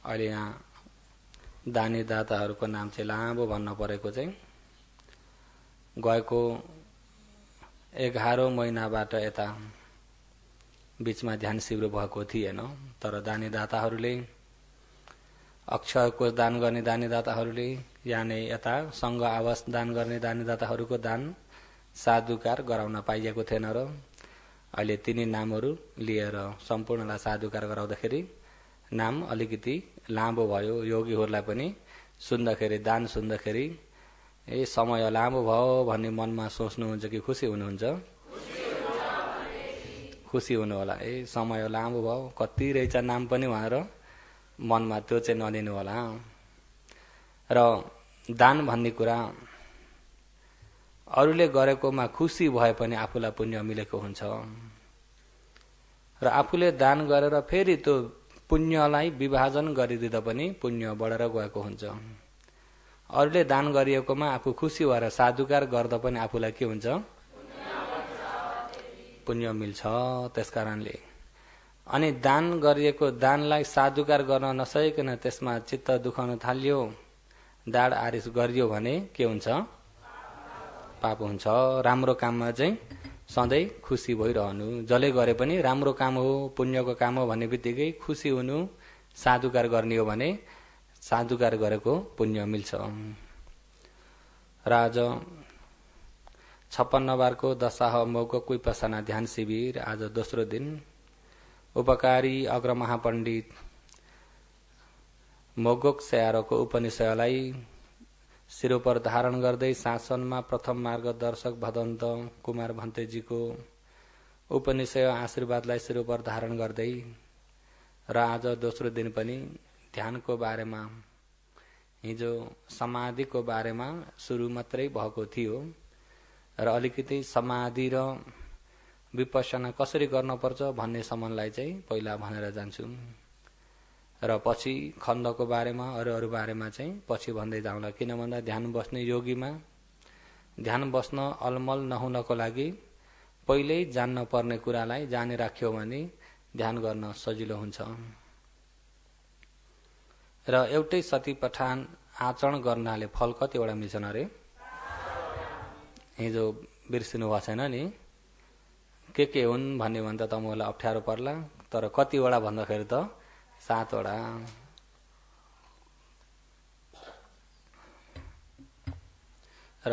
अहिले यहाँ दानी दाताहरूको नाम चाहिँ लामो भन्न परेको चाहिँ गएको 11 महिनाबाट यता बीचमा ध्यान शिविर भएको थिएन। तर दानी दाताहरूले अक्षरको दान गर्ने दानी दाताहरूले यानी यता सङ्घ आवास दान गर्ने दानी दाताहरूको दान साधुकार गराउन पाइएको थिएन र अहिले तिनी नामहरू लिएर सम्पूर्णलाई साधुकार गराउँदाखेरि नाम अलिकति लामो भयो। योगीहरूलाई पनि सुन्दाखेरि दान सुन्दाखेरि समय लामो भयो भन्ने मनमा सोच्नुहुन्छ कि खुसी हुनुहुन्छ? खुसी हुनु होला। समय लामो भयो, कति रहेछ नाम पनि भनेर मनमा त्यो चाहिँ नलिनु होला। र दान भन्ने कुरा अरूले गरेकोमा खुसी भए पनि आफूलाई पुण्य मिलेको हुन्छ र आफूले दान गरेर फेरि त्यो पुण्यलाई विभाजन गरिदिँदा पनि पुण्य बढेर गएको हुन्छ। अरूले दान गरिएकोमा आफू खुसी भएर साधुकार गर्दा पनि आफूलाई के हुन्छ? पुण्य मिल्छ। त्यसकारणले अनि दान गरिएको दानलाई साधुकार गर्न नसकिकन त्यसमा चित्त दुखाउन थाल्यो, दाड आरिस गरियो भने के हुन्छ? पाप हुन्छ। राम्रो काममा चाहिँ सधैँ खुसी भइरहनु, जसले गरे पनि राम्रो काम हो, पुण्यको काम हो भन्ने बित्तिकै खुसी हुनु, साधुकार गर्ने हो भने साधुकार गरेको पुण्य मिल्छ। र आज 56 बारको दशाह मौगक विपसना ध्यान शिविर आज दोस्रो दिन उपकारी अग्र महापण्डित मौगक स्यारोको उपनिषयलाई शिरोपर धारण गर्दै शासनमा प्रथम मार्गदर्शक भदन्त कुमार भन्तेजीको उपनिषय आशीर्वादलाई शिरोपर धारण गर्दै र आज दोस्रो दिन पनि ध्यानको बारेमा, हिजो समाधिको बारेमा सुरु मात्रै भएको थियो र अलिकति समाधि र विपसना कसरी गर्नुपर्छ भन्ने सम्बन्धलाई चाहिँ पहिला भनेर जान्छु र पछि खण्डको बारेमा अरू बारेमा चाहिँ पछि भन्दै जाउँला। किन भन्दा ध्यान बस्ने योगीमा ध्यान बस्न अलमल नहुनको लागि पहिल्यै जान्न पर्ने कुरालाई जानिराख्यो भने ध्यान गर्न सजिलो हुन्छ। र एउटै सती पठान आचरण गर्नाले फल कतिवटा मिल्छन् अरे? हिजो बिर्सिनु भएको छैन नि? के हुन् भन्ने भन्दा त मलाई अप्ठ्यारो पर्ला, तर कतिवटा भन्दाखेरि त 7 वटा। र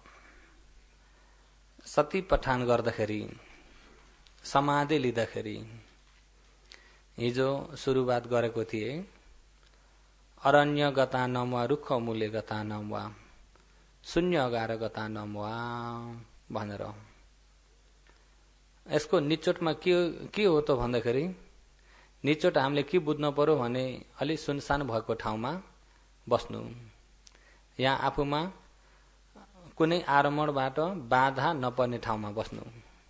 सती पठान गर्दाखेरि, समाधि लिँदाखेरि हिजो सुरुवात गरेको थिए अरण्य गतानम वा रुख मूल्य गतानम वा शून्य गार गतानम वा भनेर। यसको निचोटमा के हो त भन्दाखेरि निचोट हामीले के बुझ्न पर्यो भने अलि सुनसान भएको ठाउँमा बस्नु, यहाँ आफूमा कुनै आरमणबाट बाधा नपर्ने ठाउँमा बस्नु,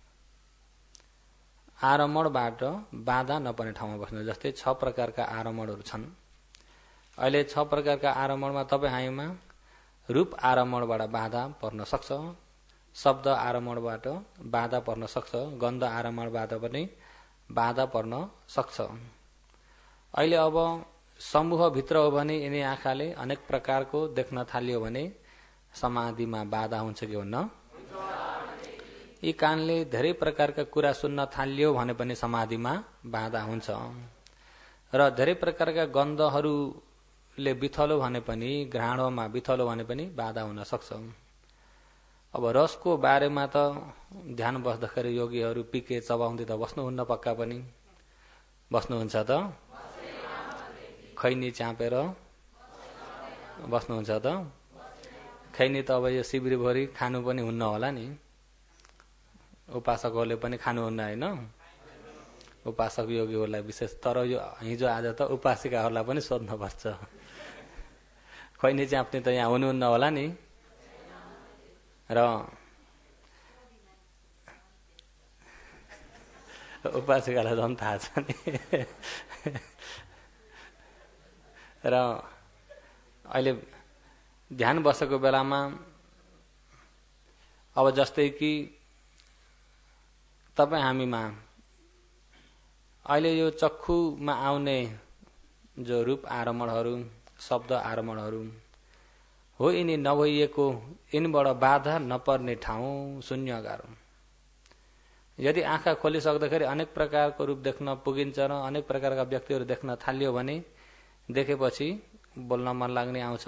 आरमणबाट बाधा नपर्ने ठाउँमा बस्नु। जस्तै 6 प्रकारका आरमणहरू छन्। अहिले 6 प्रकारका आरमणमा तपाईँ हामीमा रूप आरमणबाट बाधा पर्न सक्छ, शब्द आरमणबाट बाधा पर्न सक्छ, गन्ध आरमणबाट पनि बाधा पर्न सक्छ। अहिले अब समूहभित्र हो भने यिनी आँखाले अनेक प्रकारको देख्न थालियो भने समाधिमा बाधा हुन्छ कि हुन्न? यी कानले धेरै प्रकारका कुरा सुन्न थालियो भने पनि समाधिमा बाधा हुन्छ। र धेरै प्रकारका गन्धहरूले बिथलो भने पनि, घ्राणोमा बिथलो भने पनि बाधा हुन सक्छ। अब रसको बारेमा त ध्यान बस्दाखेरि योगीहरू पिके चबाउँदै त बस्नुहुन्न, पक्का पनि बस्नुहुन्छ त? खैनी चापेर बस्नुहुन्छ त? खैनी त अब यो शिविरभरि खानु पनि हुन्न होला नि, उपासकहरूले पनि खानुहुन्न होइन, उपासक योगीहरूलाई विशेष। तर यो हिजो आज त उपासिकाहरूलाई पनि सोध्नुपर्छ। खैनी चाप्ने त यहाँ हुनुहुन्न होला नि? र उपासिकालाई झन् थाहा छ नि। र अहिले ध्यान बसेको बेलामा अब जस्तै कि तपाईँ हामीमा अहिले यो चक्षुमा आउने जो रूप आरमणहरू, शब्द आरमणहरू हो, यिनी नभइएको, यिनबाट बाधा नपर्ने ठाउँ शून्य गाह्रो। यदि आँखा खोलिसक्दाखेरि अनेक प्रकारको रूप देख्न पुगिन्छ र अनेक प्रकारका व्यक्तिहरू देख्न थालियो भने देखेपछि बोल्न मन लाग्ने आउँछ।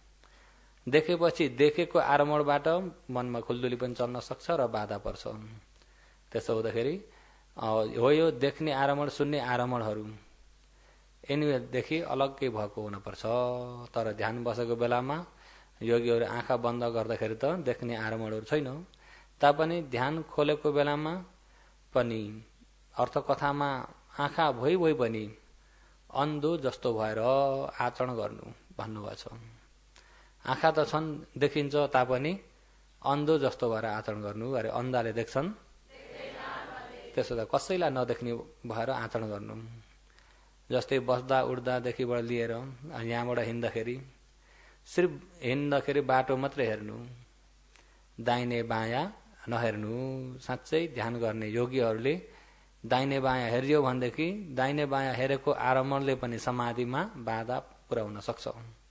देखेपछि देखेको आरमणबाट मनमा खुल्दुली पनि चल्न सक्छ र बाधा पर्छ। त्यसो हुँदाखेरि हो यो देख्ने आरमण, सुन्ने आरमणहरू यिनीदेखि अलग्गै भएको हुनुपर्छ। तर ध्यान बसेको बेलामा योगीहरू आँखा बन्द गर्दाखेरि त देख्ने आरमणहरू छैन, तापनि ध्यान खोलेको बेलामा पनि अर्थकथामा आँखा भइ भइ पनि अन्धो जस्तो भएर आचरण गर्नु भन्नुभएको छ। आँखा त छन्, देखिन्छ, तापनि अन्धो जस्तो भएर आचरण गर्नु। अरे अन्धाले देख्छन्, त्यसो त कसैलाई नदेख्ने भएर आचरण गर्नु। जस्तै बस्दा उठ्दादेखिबाट लिएर यहाँबाट हिँड्दाखेरि सिर्फ हिँड्दाखेरि बाटो मात्रै हेर्नु, दाहिने बायाँ नहेर्नु। साँच्चै ध्यान गर्ने योगीहरूले दाहिने बायाँ हेरियो भनेदेखि दाहिने बायाँ हेरेको आरमणले पनि समाधिमा बाधा पुर्याउन सक्छ।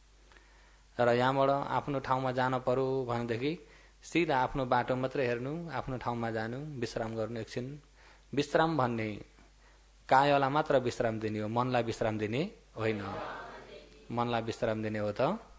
र यहाँबाट आफ्नो ठाउँमा जान पर्यो भनेदेखि सिधा आफ्नो बाटो मात्रै हेर्नु, आफ्नो ठाउँमा जानु, विश्राम गर्नु एकछिन। विश्राम भन्ने कायलाई मात्र विश्राम दिने हो, मनलाई विश्राम दिने होइन। मनलाई विश्राम दिने हो त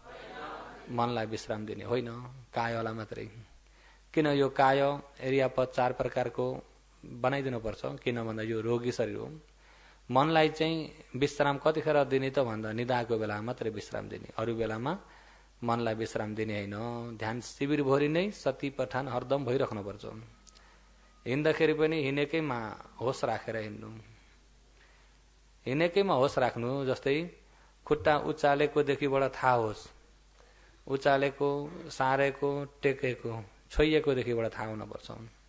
मनलाई विश्राम दिने होइन, कायलाई मात्रै। किन यो काय एरियापद 4 प्रकारको बनाइदिनु पर्छ? किन भन्दा यो रोगी शरीर हो। मनलाई चाहिँ विश्राम कतिखेर दिने त भन्दा निदाको बेलामा मात्रै विश्राम दिने, अरू बेलामा मनलाई विश्राम दिने होइन। ध्यान शिविरभरि नै सती पठान हरदम भइराख्नुपर्छ। हिँड्दाखेरि पनि हिँडेकैमा होस राखेर हिँड्नु, हिँडेकैमा होस राख्नु। जस्तै खुट्टा उचालेको देखिबाट थाहा होस्, उचालेको, सारेको, टेकेको, छोइएको देखिबाट थाहा हुनुपर्छ।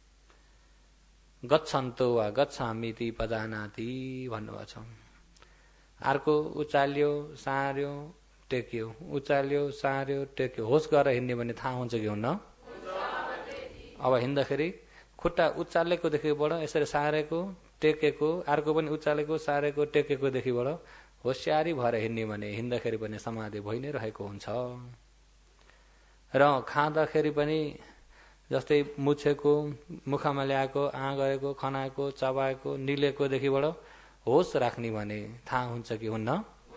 गच्छन्तो वा गच्छामीति पजानाति भन्नुभएको छ। अर्को उचाल्यो, सार्यो, टेक्यो, उचाल्यो, सार्यो, टेक्यो, होस गरेर हिँड्ने भने थाहा हुन्छ कि हुन्न? अब हिँड्दाखेरि खुट्टा उचालेको देखिबाट यसरी सारेको, टेकेको, अर्को पनि उचालेको, सारेको, टेकेको देखिबाट होसियारी भएर हिँड्ने भने हिँड्दाखेरि पनि समाधि भइ नै रहेको हुन्छ। र खाँदाखेरि पनि जस्तै मुछेको, मुखमा ल्याएको, गरेको, खनाएको, चबाएको, निलेको देखिबाट होस राख्ने भने थाहा हुन्छ कि हुन्न?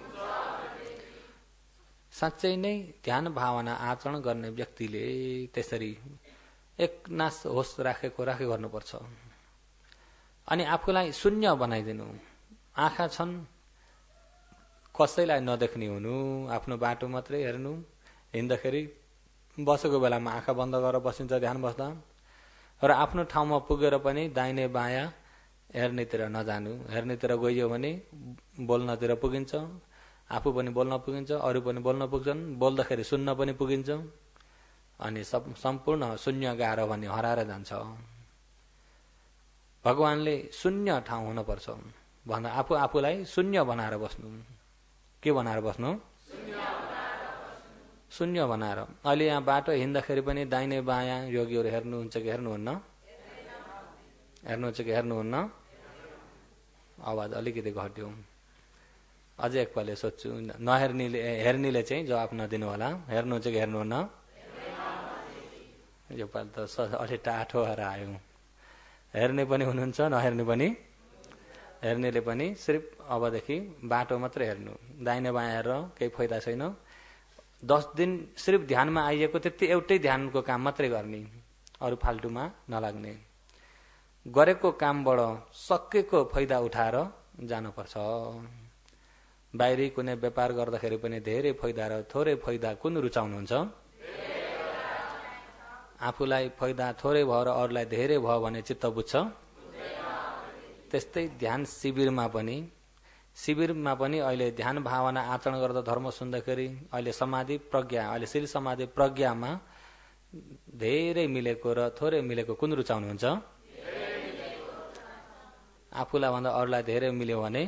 साँच्चै नै ध्यान भावना आचरण गर्ने व्यक्तिले त्यसरी एकनास होस राखेको गर्नुपर्छ। अनि आफूलाई शून्य बनाइदिनु। आँखा छन्, कसैलाई नदेख्ने हुनु, आफ्नो बाटो मात्रै हेर्नु। हिँड्दाखेरि बसेको बेलामा आँखा बन्द गरेर बसिन्छ ध्यान बस्दा। र आफ्नो ठाउँमा पुगेर पनि दाहिने बायाँ हेर्नेतिर नजानु। हेर्नेतिर गइयो भने बोल्नतिर पुगिन्छ, आफू पनि बोल्न पुगिन्छ, अरू पनि बोल्न पुग्छन्, बोल्दाखेरि सुन्न पनि पुगिन्छ। अनि सम्पूर्ण शून्य गाह्रो भन्ने हराएर जान्छ। भगवानले शून्य ठाउँ हुनुपर्छ भन्दा आफूलाई शून्य बनाएर बस्नु। के बनाएर बस्नु? शून्य बनाएर। अहिले यहाँ बाटो हिँड्दाखेरि पनि दाहिने बायाँ योगीहरू हेर्नुहुन्छ कि हेर्नुहुन्न? हेर्नुहुन्छ कि हेर्नुहुन्न? आवाज अलिकति घट्यो। अझै एकपल्ट सोध्छु, नहेर्नेले हेर्नेले चाहिँ जवाफ नदिनु होला। हेर्नुहुन्छ कि हेर्नुहुन्न? यो पालि त अलि टाठो भएर आयो। हेर्ने पनि हुनुहुन्छ, नहेर्ने पनि। हेर्नेले पनि सिर्फ अबदेखि बाटो मात्रै हेर्नु, दाहिने बायाँ हेरेर केही फाइदा छैन। 10 दिन सिर्फ ध्यानमा आइएको त्यति एउटै ध्यानको काम मात्रै गर्ने, अरू फाल्टुमा नलाग्ने। गरेको कामबाट सकेको फाइदा उठाएर जानुपर्छ। बाहिरी कुनै व्यापार गर्दाखेरि पनि धेरै फाइदा र थोरै फाइदा कुन रुचाउनुहुन्छ? आफूलाई फाइदा थोरै भयो र अरूलाई धेरै भयो भने चित्त बुझ्छ? त्यस्तै ध्यान शिविरमा पनि अहिले ध्यान भावना आचरण गर्दा धर्म सुन्दाखेरि अहिले समाधि प्रज्ञा, अहिले श्री समाधि प्रज्ञामा धेरै मिलेको र थोरै मिलेको कुन रुचाउनुहुन्छ? आफूलाई भन्दा अरूलाई धेरै मिल्यो भने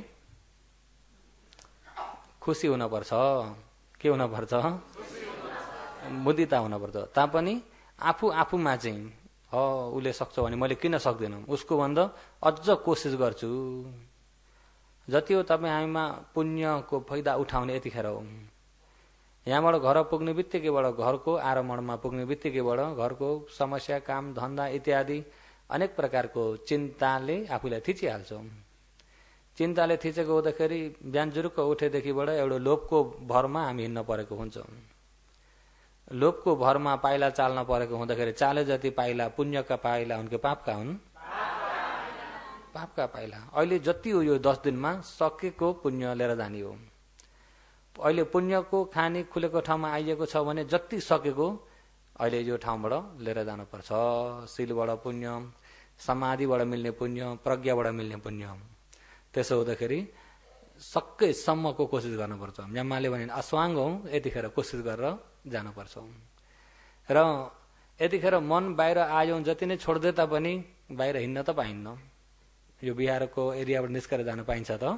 खुसी हुनुपर्छ। के हुनुपर्छ? मुदिता हुनुपर्छ। तापनि आफूमा चाहिँ उसले सक्छ भने मैले किन सक्दिनँ, उसको भन्दा अझ कोसिस गर्छु। जति हो तपाईँ हामीमा पुण्यको फाइदा उठाउने यतिखेर हो। यहाँबाट घर पुग्ने बित्तिकैबाट, घरको आरम्भमा पुग्ने बित्तिकैबाट घरको समस्या, काम धन्दा इत्यादि अनेक प्रकारको चिन्ताले आफूलाई थिचिहाल्छ। चिन्ताले थिचेको हुँदाखेरि बिहान जुरुक्क उठेदेखिबाट एउटा लोभको भरमा हामी हिँड्न परेको हुन्छ। लोभको भरमा पाइला चाल्न परेको हुँदाखेरि चाले जति पाइला पुण्यका पाइला उनके पापका हुन्, पापका पाइला। अहिले जति हो यो 10 दिनमा सकेको पुण्य लिएर जाने हो। अहिले पुण्यको खानी खुलेको ठाउँमा आइएको छ भने जति सकेको अहिले यो ठाउँबाट लिएर जानुपर्छ। शीलबाट पुण्य, समाधिबाट मिल्ने पुण्य, प्रज्ञाबाट मिल्ने पुण्य। त्यसो हुँदाखेरि सकेसम्मको कोसिस गर्नुपर्छ। म्यामाले भने अस्वाङ्ग हौ, यतिखेर कोसिस गरेर जानुपर्छ। र यतिखेर मन बाहिर आयो जति नै छोड्दै तापनि बाहिर हिँड्न त पाइन्न। यो बिहारको एरियाबाट निस्केर जान पाइन्छ त?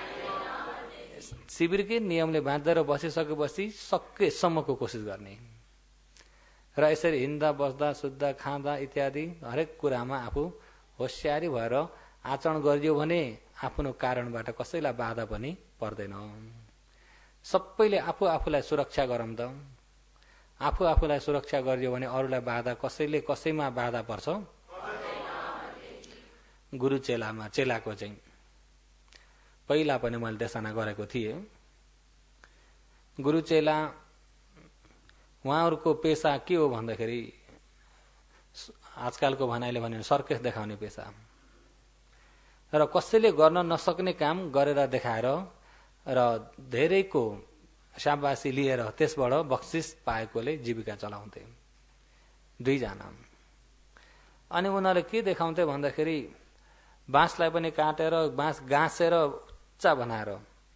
शिविरकै नियमले बाँधेर बसिसकेपछि सकेसम्मको कोसिस गर्ने र यसरी हिँड्दा बस्दा सुत्दा खाँदा इत्यादि हरेक कुरामा आफू होसियारी भएर आचरण गरियो भने आफ्नो कारणबाट कसैलाई बाधा पनि पर्दैन। सबैले आफू आफूलाई सुरक्षा गरौँ त। आफू आफूलाई सुरक्षा गरियो भने अरूलाई बाधा कसैले कसैमा बाधा पर्छ? गुरु चेलामा, चेलाको चाहिँ पहिला पनि मैले देशना गरेको थिएँ। गुरु चेला उहाँहरूको पेसा के हो भन्दाखेरि आजकलको भनाइले भन्यो सर्कस देखाउने पेसा। र कसैले गर्न नसक्ने काम गरेर देखाएर र धेरैको शाबासी लिएर त्यसबाट बक्सिस पाएकोले जीविका चलाउँथे 2 जना। अनि उनीहरूले के देखाउँथे भन्दाखेरि बाँसलाई पनि काटेर बाँस गाँसेर उच्चा बनाएर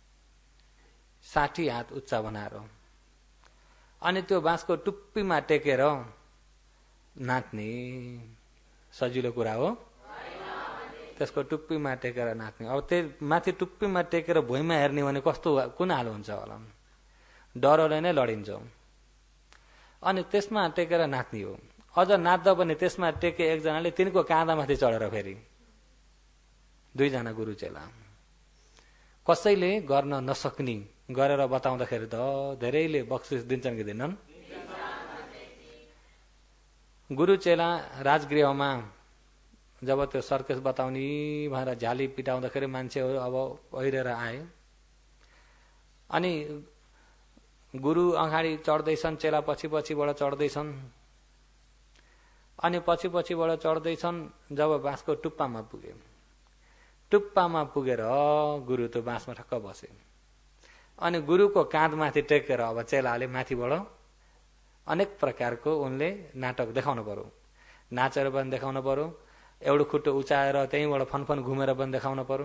60 हात उच्चा बनाएर अनि त्यो बाँसको टुप्पीमा टेकेर नाच्ने। सजिलो कुरा हो? त्यसको टुप्पीमा टेकेर नाच्ने। अब त्यो माथि टुप्पीमा टेकेर भुइँमा हेर्ने भने कस्तो कुन हाल हुन्छ होला? डरले नै लडिन्छ। अनि त्यसमा टेकेर नाच्ने हो। अझ नाच्दा पनि त्यसमा टेके एकजनाले तिनको काँधामाथि चढेर फेरि 2 जना गुरु चेला। कसैले गर्न नसक्ने गरेर बताउँदाखेरि त धेरैले बक्सिस दिन्छन् कि दिन्नन्? गुरु चेला राजगृहमा जब त्यो सर्कस बताउने भनेर झ्याली पिटाउँदाखेरि मान्छेहरू अब ओहिरेर आए। अनि गुरु अगाडि चढ्दैछन्, चेला पछि पछिबाट चढ्दैछन्। अनि पछि पछिबाट चढ्दैछन्। जब बाँसको टुप्पामा पुगे, टुप्पामा पुगेर गुरु त्यो बाँसमा ठक्क बसे। अनि गुरुको काँधमाथि टेकेर अब चेलाले माथिबाट अनेक प्रकारको उनले नाटक देखाउनु पर्यो। नाचेर पनि देखाउनु पर्यो, एउटा खुट्टो उचाएर त्यहीँबाट फनफन घुमेर पनि देखाउनु पर्यो।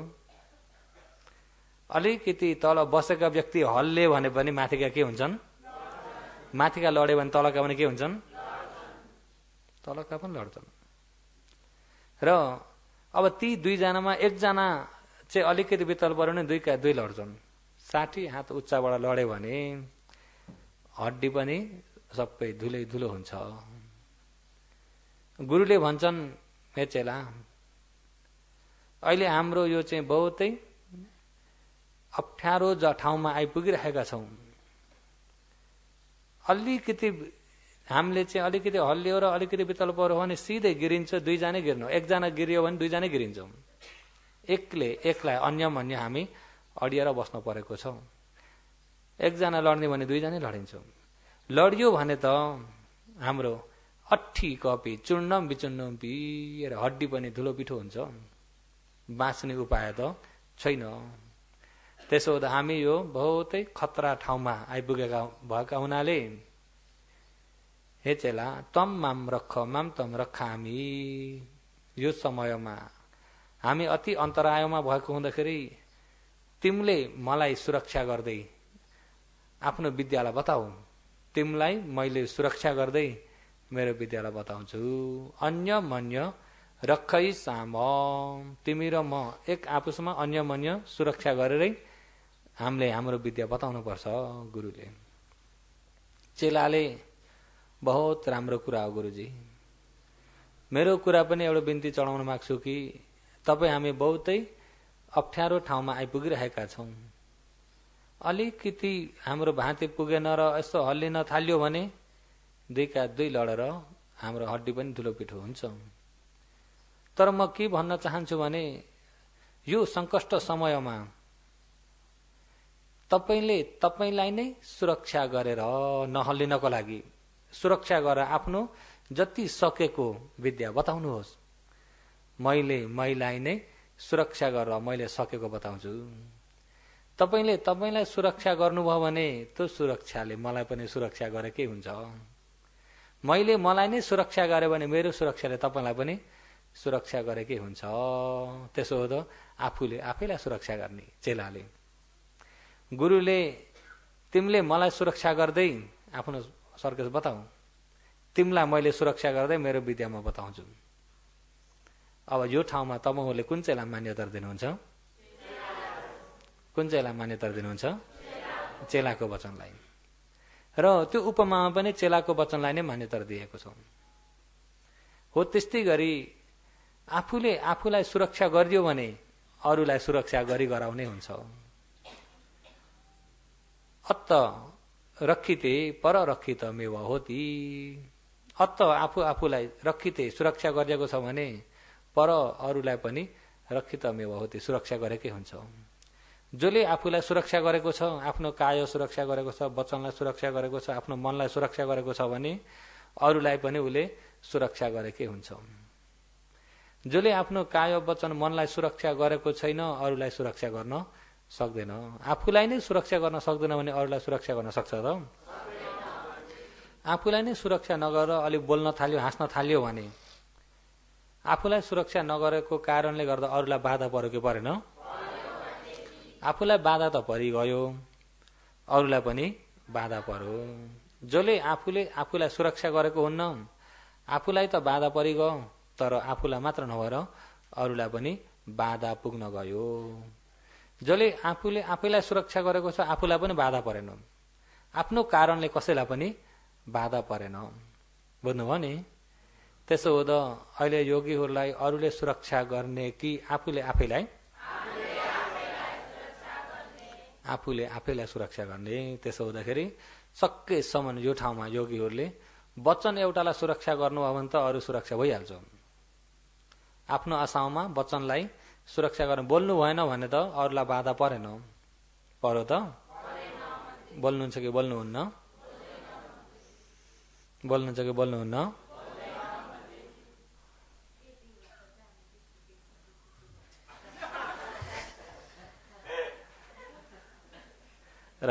अलिकति तल बसेका व्यक्ति हल्ले भने पनि माथिका के हुन्छन्? माथिका लड्यो भने तलका पनि के हुन्छन्? तलका पनि लड्छन्। र अब ती 2 जनामा एकजना चाहिँ अलिकति बितल पर्यो भने 2 का 2 लड्छन्। 60 हात उच्चाबाट लड्यो भने हड्डी पनि सबै धुलै धुलो हुन्छ। गुरुले भन्छन्, हे चेला, अहिले हाम्रो यो चाहिँ बहुतै अप्ठ्यारो ठाउँमा आइपुगिरहेका छौँ। अलिकति हामीले चाहिँ अलिकति हल्लियो र अलिकति बितल पर्यो भने सिधै गिरिन्छ। 2 जनै गिर्नु। एकजना गिरियो भने 2 जनै गिरिन्छौँ। एकलाई अन्यमन्य हामी अडिएर बस्नु परेको छ। एकजना लड्ने भने 2 जनै लडिन्छौँ। लडियो भने त हाम्रो अट्ठी कपी चुर्णम बिचुर्णम पिएर हड्डी पनि धुलो पिठो हुन्छ। बाँच्ने उपाय त छैन। त्यसो हुँदा हामी यो बहुतै खतरा ठाउँमा आइपुगेका भएका हुनाले हे चेला, तम माम रख माम तम रखामी। यो समयमा हामी अति अन्तरायमा भएको हुँदाखेरि तिमीले मलाई सुरक्षा गर्दै आफ्नो विद्यालाई बताऊ। तिमीलाई मैले सुरक्षा गर्दै मेरो विद्यालाई बताउँछु। अन्य मन्य रखै साम। तिमी र म एक आपसमा अन्य मन्य सुरक्षा गरेरै हामीले हाम्रो विद्या बताउनु पर्छ। गुरुले, चेलाले बहुत राम्रो कुरा हो गुरुजी। मेरो कुरा पनि एउटा बिन्ती चढाउन माग्छु कि तपाईँ हामी बहुतै अप्ठ्यारो ठाउँमा आइपुगिरहेका छौँ। अलिकति हाम्रो भाँति पुगेन र यसो हल्लिन थाल्यो भने दुईका दुई लडेर हाम्रो हड्डी पनि धुलो पिठो हुन्छ। तर म के भन्न चाहन्छु भने यो संकष्ट समयमा तपाईले तपाईलाई नै सुरक्षा गरेर नहल्लिनको लागि सुरक्षा गरेर आफ्नो जति सकेको विद्या बताउनुहोस्। मैलाई नै सुरक्षा गरेर मैले सकेको बताउँछु। तपाईले तपाईलाई सुरक्षा गर्नुभयो भने त्यो सुरक्षाले मलाई पनि सुरक्षा गरेकै हुन्छ। मैले मलाई नै सुरक्षा गरे भने मेरो सुरक्षाले तपाईलाई पनि सुरक्षा गरेकै हुन्छ। त्यसो हो त आफूले आफैलाई सुरक्षा गर्ने चेलाले। गुरुले तिमीले मलाई सुरक्षा गर्दै आफ्नो सर्कस बताऊ, तिमीलाई मैले सुरक्षा गर्दै मेरो विद्या म बताउँछु। अब यो ठाउँमा तपाईहरुले कुन चेला मान्यता दिनुहुन्छ? कुन चेला मान्यता दिनुहुन्छ? चेलाको वचनलाई। र त्यो उपमामा पनि चेलाको वचनलाई नै मान्यता दिएको छ। हो त्यस्तै गरी आफूले आफूलाई सुरक्षा गरिदियो भने अरूलाई सुरक्षा गरी गराउने हुन्छ। अत्त रक्षिते पर रक्षित मेव होती। अत्त आफू आफूलाई रक्षिते सुरक्षा गरिएको छ भने पर अरूलाई पनि रक्षित मेव होती सुरक्षा गरेकै हुन्छ। जसले आफूलाई सुरक्षा गरेको छ, आफ्नो काय सुरक्षा गरेको छ, वचनलाई सुरक्षा गरेको छ, आफ्नो मनलाई सुरक्षा गरेको छ भने अरूलाई पनि उसले सुरक्षा गरेकै हुन्छ। जसले आफ्नो काय वचन मनलाई सुरक्षा गरेको छैन अरूलाई सुरक्षा गर्न सक्दैन। आफूलाई नै सुरक्षा गर्न सक्दैन भने अरूलाई सुरक्षा गर्न सक्छ त? आफूलाई नै सुरक्षा नगरेर अलि बोल्न थाल्यो, हाँस्न थाल्यो भने आफूलाई सुरक्षा नगरेको कारणले गर्दा अरूलाई बाधा पर्यो कि परेन? आफूलाई बाधा त परिगयो, अरूलाई पनि बाधा पर्यो। जसले आफूले आफूलाई सुरक्षा गरेको हुन्न, आफूलाई त बाधा परिगयो तर आफूलाई मात्र नभएर अरूलाई पनि बाधा पुग्न गयो। जसले आफूले आफैलाई सुरक्षा गरेको छ आफूलाई पनि बाधा परेन, आफ्नो कारणले कसैलाई पनि बाधा परेन। बुझ्नुभयो नि? त्यसो हो त अहिले योगीहरूलाई अरूले सुरक्षा गर्ने कि आफूले आफैलाई? आफूले आफैलाई सुरक्षा गर्ने। त्यसो हुँदाखेरि सकेसम्म यो ठाउँमा योगीहरूले वचन एउटालाई सुरक्षा गर्नुभयो भने त अरू सुरक्षा भइहाल्छ। आफ्नो आशामा वचनलाई सुरक्षा गर्न बोल्नु भएन भने त अरूलाई बाधा परेन? पर्यो त? बोल्नुहुन्छ कि बोल्नुहुन्न? बोल्नुहुन्छ कि बोल्नुहुन्न? र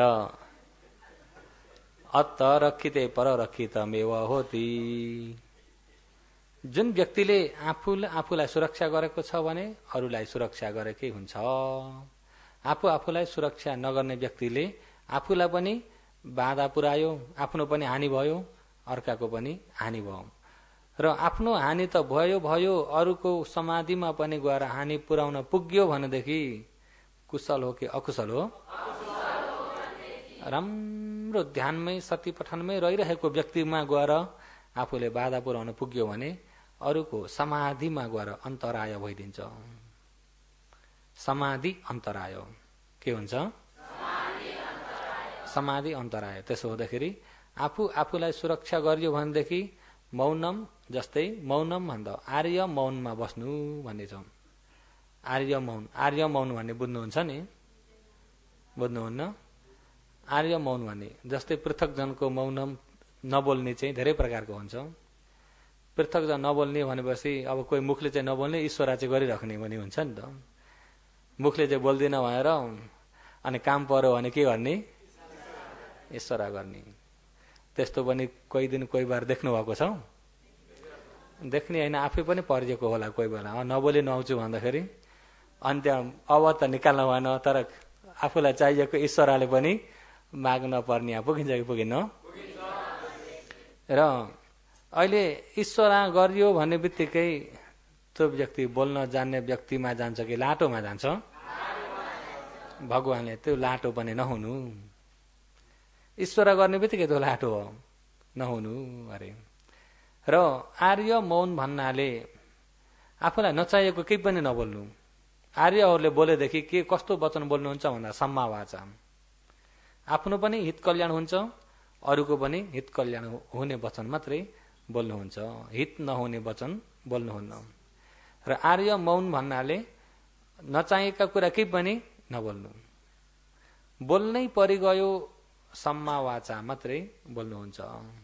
अत्त रक्षिते पर रक्षित मेव होती। जुन व्यक्तिले आफूलाई सुरक्षा गरेको छ भने अरूलाई सुरक्षा गरेकै हुन्छ। आफू आफूलाई सुरक्षा नगर्ने व्यक्तिले आफूलाई पनि बाधा पुर्यायो, आफ्नो पनि हानि भयो, अर्काको पनि हानि भयो। र आफ्नो हानि त भयो भयो, अरूको समाधिमा पनि गएर हानि पुर्याउन पुग्यो भनेदेखि कुशल हो कि अकुशल हो? राम्रो ध्यानमै सती पठनमै रहिरहेको व्यक्तिमा गएर आफूले बाधा पुर्याउन पुग्यो भने अरूको समाधिमा गएर अन्तराय भइदिन्छ। समाधि अन्तराय के हुन्छ? समाधि अन्तराय। त्यसो हुँदाखेरि आफू आफूलाई सुरक्षा गरियो भनेदेखि मौनम जस्तै मौनम भन्दा आर्य मौनमा बस्नु भन्ने छ। आर्य मौन भन्ने बुझ्नुहुन्छ नि? बुझ्नुहुन्न? आर्य मौन भन्ने जस्तै पृथक जनको मौनम नबोल्ने चाहिँ धेरै प्रकारको हुन्छ। पृथक जन नबोल्ने भनेपछि अब कोही मुखले चाहिँ नबोल्ने, ईश्वरा चाहिँ गरिराख्ने भने हुन्छ नि त। मुखले चाहिँ बोल्दिन भनेर अनि काम पर्यो भने के गर्ने? ईश्वरा गर्ने। त्यस्तो पनि कोही दिन कोही बार देख्नु भएको छ? देख्ने होइन, आफै पनि परिएको होला कोही बेला। नबोली नआउँछु भन्दाखेरि अनि त्यहाँ अब त निकाल्न भएन, तर आफूलाई चाहिएको ईश्वराले पनि माग्न पर्ने पुगिन्छ कि पुगिन्न? र अहिले ईश्वरा गरियो भन्ने बित्तिकै त्यो व्यक्ति बोल्न जान्ने व्यक्तिमा जान्छ कि लाटोमा जान्छ? भगवानले त्यो लाटो पनि नहुनु, ईश्वरा गर्ने बित्तिकै त्यो लाटो हो नहुनु अरे। र आर्य मौन भन्नाले आफूलाई नचाहिएको केही पनि नबोल्नु, आर्यहरूले बोलेदेखि के कस्तो वचन बोल्नुहुन्छ भन्दा सम्मा वाचा, आफ्नो पनि हित कल्याण हुन्छ, अरूको पनि हित कल्याण हुने वचन मात्रै बोल्नुहुन्छ, हित नहुने वचन बोल्नुहुन्न। र आर्य मौन भन्नाले नचाहेका कुरा केही पनि नबोल्नु, बोल्नै परिगयो सम्मा वाचा मात्रै बोल्नुहुन्छ,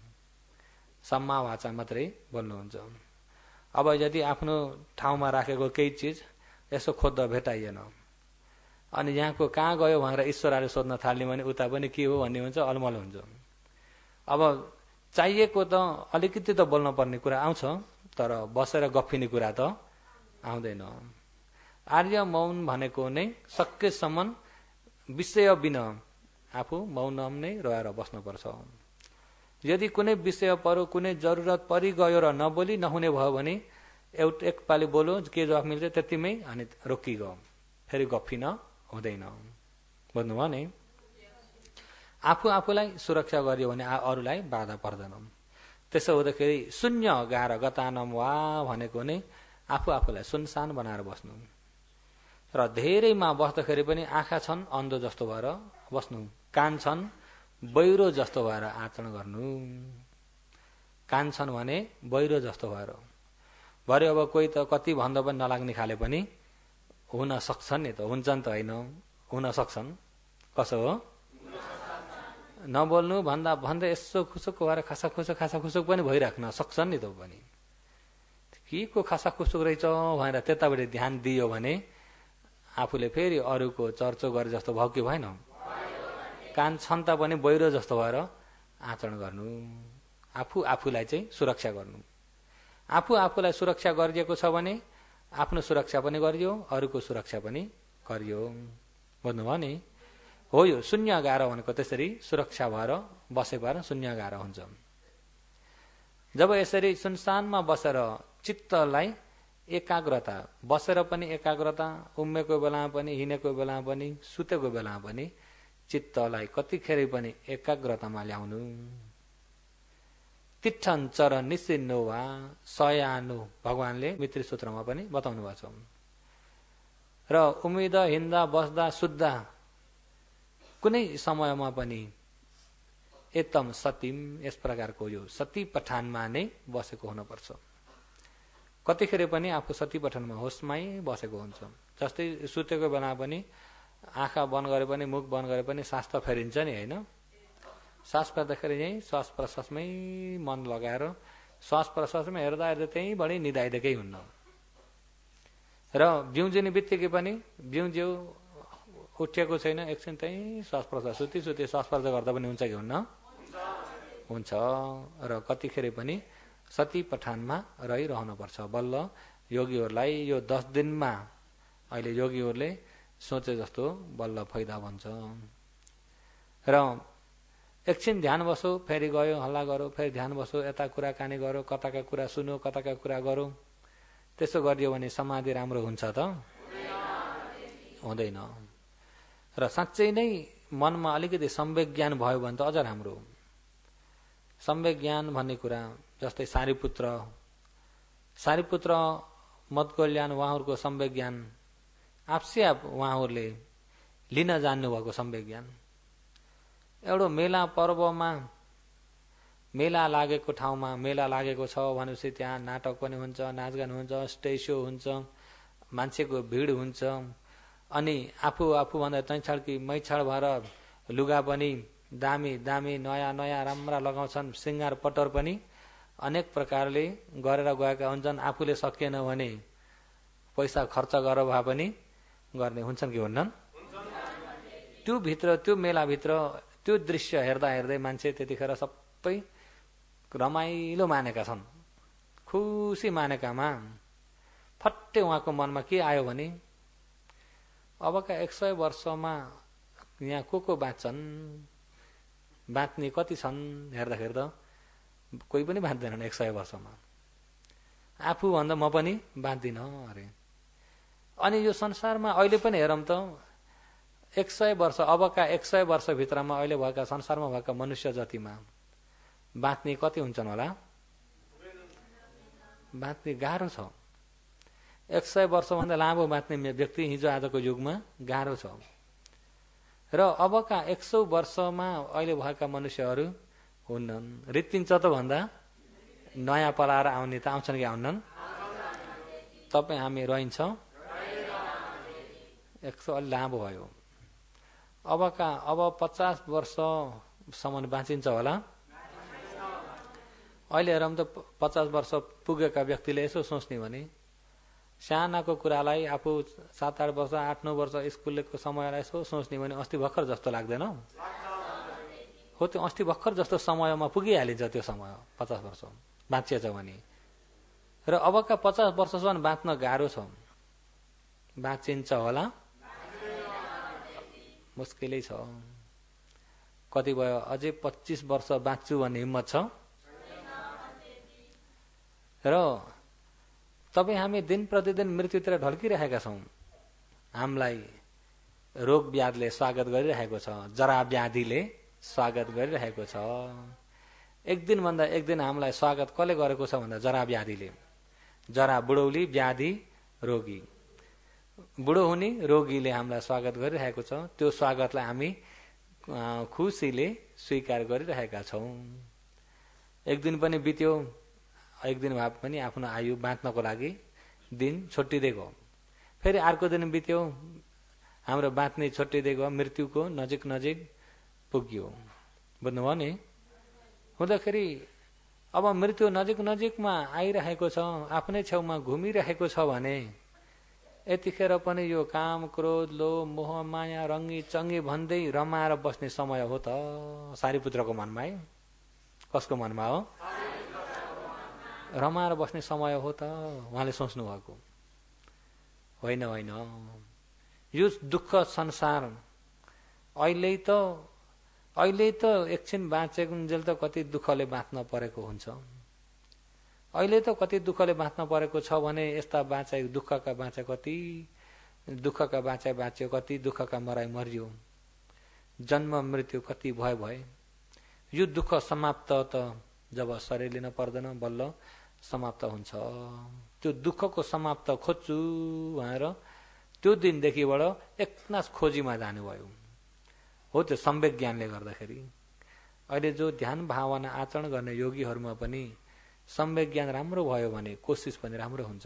सम्मा वाचा मात्रै बोल्नुहुन्छ। अब यदि आफ्नो ठाउँमा राखेको केही चिज यसो खोज्दा भेटाइएन अनि यहाँको कहाँ गयो भनेर ईश्वरले सोध्न थाल्ने भने उता पनि के हो भन्ने हुन्छ, अलमल हुन्छ। अब चाहिएको त अलिकति त बोल्न पर्ने कुरा आउँछ, तर बसेर गफिने कुरा त आउँदैन। आर्य मौन भनेको नै सकेसम्म विषय बिना आफू मौन नै रहेर बस्नुपर्छ। यदि कुनै विषय परो, कुनै जरुरत परिगयो र नबोली नहुने भयो भने एक पालि बोलो, के जवाफ मिल्छ त्यतिमै अनि रोकिगयो, फेरि गफिन हुँदैन। बुझ्नुभयो नि? आफू आफूलाई सुरक्षा गरियो भने अरूलाई बाधा पर्दैन। त्यसो हुँदाखेरि शून्य गाह्र गतानम वा भनेको नै आफू आफूलाई सुनसान बनाएर बस्नु। र धेरैमा बस्दाखेरि पनि आँखा छन् अन्धो जस्तो भएर बस्नु, कान छन् बहिरो जस्तो भएर आचरण गर्नु। कान छन् भने बहिरो जस्तो भएर, भरे अब कोही त कति भन्दा पनि नलाग्ने खाले पनि हुन सक्छन् नि त, हुन्छन् त होइन, हुन सक्छन्। कसो हो? नबोल्नु भन्दा भन्दै यसो खुसुक भएर खासा खुसुक पनि भइराख्न सक्छन् नि त पनि। के को खासा खुसुक रहेछ भनेर त्यताबाट ध्यान दियो भने आफूले फेरि अरूको चर्चो गरे जस्तो भयो कि भएन? कान छन् त पनि बहिरो जस्तो भएर आचरण गर्नु, आफू आफूलाई चाहिँ सुरक्षा गर्नु। आफू आफूलाई सुरक्षा गरिएको छ भने आफ्नो सुरक्षा पनि गरियो, अरूको सुरक्षा पनि गरियो। बुझ्नुभयो नि? हो, यो शून्य गाह्रो भनेको त्यसरी सुरक्षा भएर बसे भएर शून्य गाह्रो हुन्छ। जब यसरी सुनसानमा बसेर चित्तलाई एकाग्रता, बसेर पनि एकाग्रता, उम्मेको बेलामा पनि, हिँडेको बेलामा पनि, सुतेको बेलामा पनि चित्तलाई कतिखेर पनि एकाग्रतामा ल्याउनु। तिठन चर निसिन्नु वा सयानु, भगवानले मित्री सूत्रमा पनि बताउनु भएको छ। र उम्मिद हिँड्दा बस्दा सुत्दा कुनै समयमा पनि एकदम सतीम, यस प्रकारको यो सती पठानमा नै बसेको हुनुपर्छ। कतिखेर पनि आफू सती पठानमा होसमै बसेको हुन्छ। जस्तै सुतेको बेला पनि आँखा बन्द गरे पनि, मुख बन्द गरे पनि सास त फेरिन्छ नि, होइन? सास फेर्दाखेरि यहीँ श्वास प्रश्वासमै मन लगाएर श्वास प्रश्वासमै हेर्दा हेर्दा त्यहीँबाटै निधाइदिएकै हुन्न। र बिउजिने बित्तिकै पनि बिउज्यू उठेको छैन, एकछिन त्यहीँ श्वास प्रश्वास सुती श्वास प्रश्वास गर्दा पनि हुन्छ कि हुन्न? हुन्छ। र कतिखेर पनि सती पठानमा रहिरहनुपर्छ। बल्ल योगीहरूलाई यो 10 दिनमा अहिले योगीहरूले सोचे जस्तो बल्ल फाइदा भन्छ। र एकछिन ध्यान बसो, फेरि गयो हल्ला गरो, फेरि ध्यान बसो, यता कुराकानी गरो, कताका कुरा सुन्यो, कताका कुरा गरो। त्यसो गरियो भने समाधि राम्रो हुन्छ त? हुँदैन। र साँच्चै नै मनमा अलिकति सम्वेक ज्ञान भयो भने त अझ राम्रो। सम्वेक ज्ञान भन्ने कुरा जस्तै सारीपुत्र मदकल्याण उहाँहरूको सम्वेक ज्ञान आफसे आफ उहाँहरूले लिन जान्नुभएको सम्वेक ज्ञान। एउटा मेला पर्वमा, मेला लागेको ठाउँमा, मेला लागेको छ भनेपछि त्यहाँ नाटक पनि हुन्छ, नाचगान हुन्छ, स्टेज सो हुन्छ, मान्छेको भिड हुन्छ। अनि आफूभन्दा तैछाड कि मैछाड भएर लुगा पनि दामी दामी नयाँ नयाँ राम्रा लगाउँछन्, सिङ्गार पटर पनि अनेक प्रकारले गरेर गएका हुन्छन्। आफूले सकिएन भने पैसा खर्च गरेर भए पनि गर्ने हुन्छन् कि हुन्नन्? त्यो भित्र, त्यो मेलाभित्र त्यो दृश्य हेर्दा हेर्दै मान्छे त्यतिखेर सबै रमाइलो मानेका छन्। खुसी मानेकामा फट्टै उहाँको मनमा के आयो भने अबका 100 वर्षमा यहाँ को बाँच्छन्, बाँच्ने कति छन् हेर्दाखेरि त कोही पनि बाँच्दैनन् 100 वर्षमा। आफूभन्दा म पनि बाँच्दिनँ अरे। अनि यो संसारमा अहिले पनि हेरौँ त 100 वर्ष, अबका 100 वर्षभित्रमा अहिले भएका संसारमा भएका मनुष्य जतिमा बाँच्ने कति हुन्छन् होला? बाँच्ने गाह्रो छ। 100 वर्षभन्दा लामो बाँच्ने व्यक्ति हिजो आजको युगमा गाह्रो छ। र अबका 100 वर्षमा अहिले भएका मनुष्यहरू हुन्नन्। रित्तिन्छ त भन्दा नयाँ पलाएर आउने त आउँछन् कि आउनन्? तपाईँ हामी रहन्छ 100 अलि लामो भयो। अब 50 वर्षसम्म बाँचिन्छ होला। अहिले हेरौँ त 50 वर्ष पुगेका व्यक्तिले यसो सोच्ने भने सानाको कुरालाई आफू 7-8 वर्ष 8-9 वर्ष स्कुलको समयलाई यसो सोच्ने भने अस्ति भर्खर जस्तो लाग्दैन हो? त्यो अस्ति भर्खर जस्तो समयमा पुगिहालिन्छ। त्यो समय 50 वर्ष बाँचिएछ भने। र अबका 50 वर्षसम्म बाँच्न गाह्रो छ। बाँचिन्छ होला? मुस्किलै छ। कति भयो? अझै 25 वर्ष बाँच्छु भन्ने हिम्मत छ? र तपाईँ हामी दिन प्रतिदिन मृत्युतिर ढल्किरहेका छौँ। हामीलाई रोग व्याधिले स्वागत गरिरहेको छ, जरा व्याधिले स्वागत गरिरहेको छ। एक दिन भन्दा एक दिन हामीलाई स्वागत कसले गरेको छ भन्दा जरा व्याधिले। जरा बुढौली, व्याधि रोगी। बुढो हुने रोगीले हामीलाई स्वागत गरिरहेको छ। त्यो स्वागतलाई हामी खुसीले स्वीकार गरिरहेका छौँ। एक दिन पनि बित्यो, एक दिन भए पनि आफ्नो आयु बाँच्नको लागि दिन छुट्टिँदै गयो। फेरि अर्को दिन बित्यो, हाम्रो बाँच्ने छुट्टिँदै गयो, मृत्युको नजिक नजिक पुग्यो। बुझ्नुभयो नि? हुँदाखेरि अब मृत्यु नजिक नजिकमा आइरहेको छ, आफ्नै छेउमा घुमिरहेको छ भने यतिखेर पनि यो काम, क्रोध, लोभ, मोह, माया, रङ्गी चङ्गी भन्दै रमाएर बस्ने समय हो त? सारीपुत्रको मनमा है? कसको मनमा हो? रमाएर बस्ने समय हो त? उहाँले सोच्नु भएको होइन। होइन, यो दुःख संसार अहिले त एकछिन बाँचेकुन्जेल त कति दुःखले बाँच्न परेको हुन्छ। अहिले त कति दुःखले बाँच्न परेको छ भने यस्ता बाँचाइ दुःखका बाँचे, कति दुःखका बाँचाइ बाँच्यो, कति दुःखका मराइ मरियो। जन्म मृत्यु कति भए। यो दुःख समाप्त त जब शरीर लिन पर्दैन बल्ल समाप्त हुन्छ। त्यो दुःखको समाप्त खोज्छु भनेर त्यो दिनदेखिबाट एकनास खोजीमा जानुभयो। हो त्यो सम्वेक ज्ञानले गर्दाखेरि। अहिले जो ध्यान भावना आचरण गर्ने योगीहरूमा पनि सम्वेक ज्ञान राम्रो भयो भने कोसिस पनि राम्रो हुन्छ।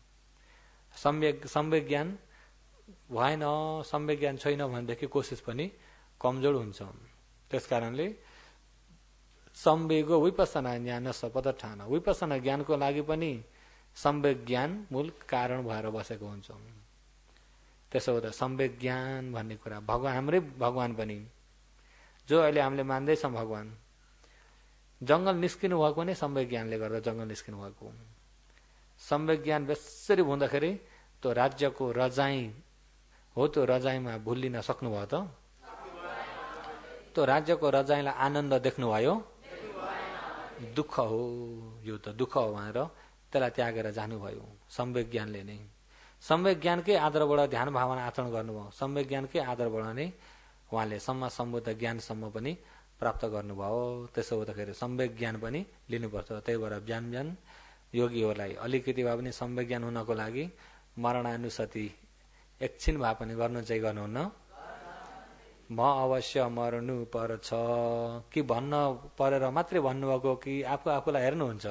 सम्वेक ज्ञान भएन, सम्वेक ज्ञान छैन भनेदेखि कोसिस पनि कमजोर हुन्छ। त्यसकारणले सम्वेगो विपස්සना ज्ञान सपदठान, विपස්සना ज्ञानको लागि पनि सम्वेक ज्ञान मूल कारण भएर बसेको हुन्छ। त्यसो हुँदा सम्वेक ज्ञान भन्ने कुरा हाम्रै भगवान पनि जो अहिले हामीले मान्दैछौँ भगवान, जङ्गल निस्किनु भएको नै सम्वेक ज्ञानले गर्दा जङ्गल निस्किनु भएको। सम्वेक ज्ञान बेसरी हुँदाखेरि त्यो राज्यको रजाई हो, त्यो रजाईमा भुलिन सक्नुभयो त? त्यो राज्यको रजाईलाई आनन्द देख्नुभयो? दुःख हो, यो त दुःख हो भनेर त्यसलाई त्यागेर जानुभयो सम्वेक ज्ञानले नै। सम्वेक ज्ञानकै आधारबाट ध्यान भावना आचरण गर्नुभयो। सम्वेक ज्ञानकै आधारबाट नै उहाँले सम्मा सम्बुद्ध ज्ञानसम्म पनि प्राप्त गर्नुभयो। त्यसो हुँदाखेरि सम्वेक ज्ञान पनि लिनुपर्छ। त्यही भएर ज्ञान योगीहरूलाई अलिकति भए पनि सम्वेक ज्ञान हुनको लागि मरणानुसति एकछिन भए पनि गर्नु चाहिँ गर्नुहुन्न? म अवश्य मर्नु पर्छ कि भन्न परेर मात्रै भन्नुभएको कि आफूलाई हेर्नुहुन्छ?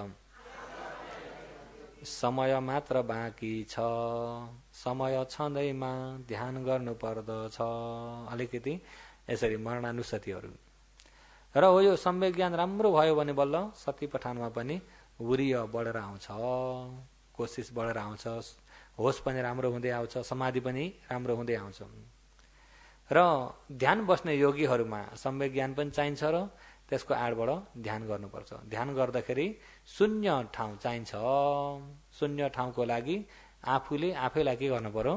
समय मात्र बाँकी छ, समय छँदैमा ध्यान गर्नु पर्दछ। अलिकति यसरी मरणानुसतिहरू। र हो यो सम्वेक ज्ञान राम्रो भयो भने बल्ल सती पठानमा पनि वीर्य बढेर आउँछ, कोसिस बढेर आउँछ, होस पनि राम्रो हुँदै आउँछ, समाधि पनि राम्रो हुँदै आउँछ। र ध्यान बस्ने योगीहरूमा सम्वेक ज्ञान पनि चाहिन्छ र त्यसको आडबाट ध्यान गर्नुपर्छ। ध्यान गर्दाखेरि शून्य ठाउँ चाहिन्छ। शून्य ठाउँको लागि आफूले आफैलाई के गर्नु पर्यो?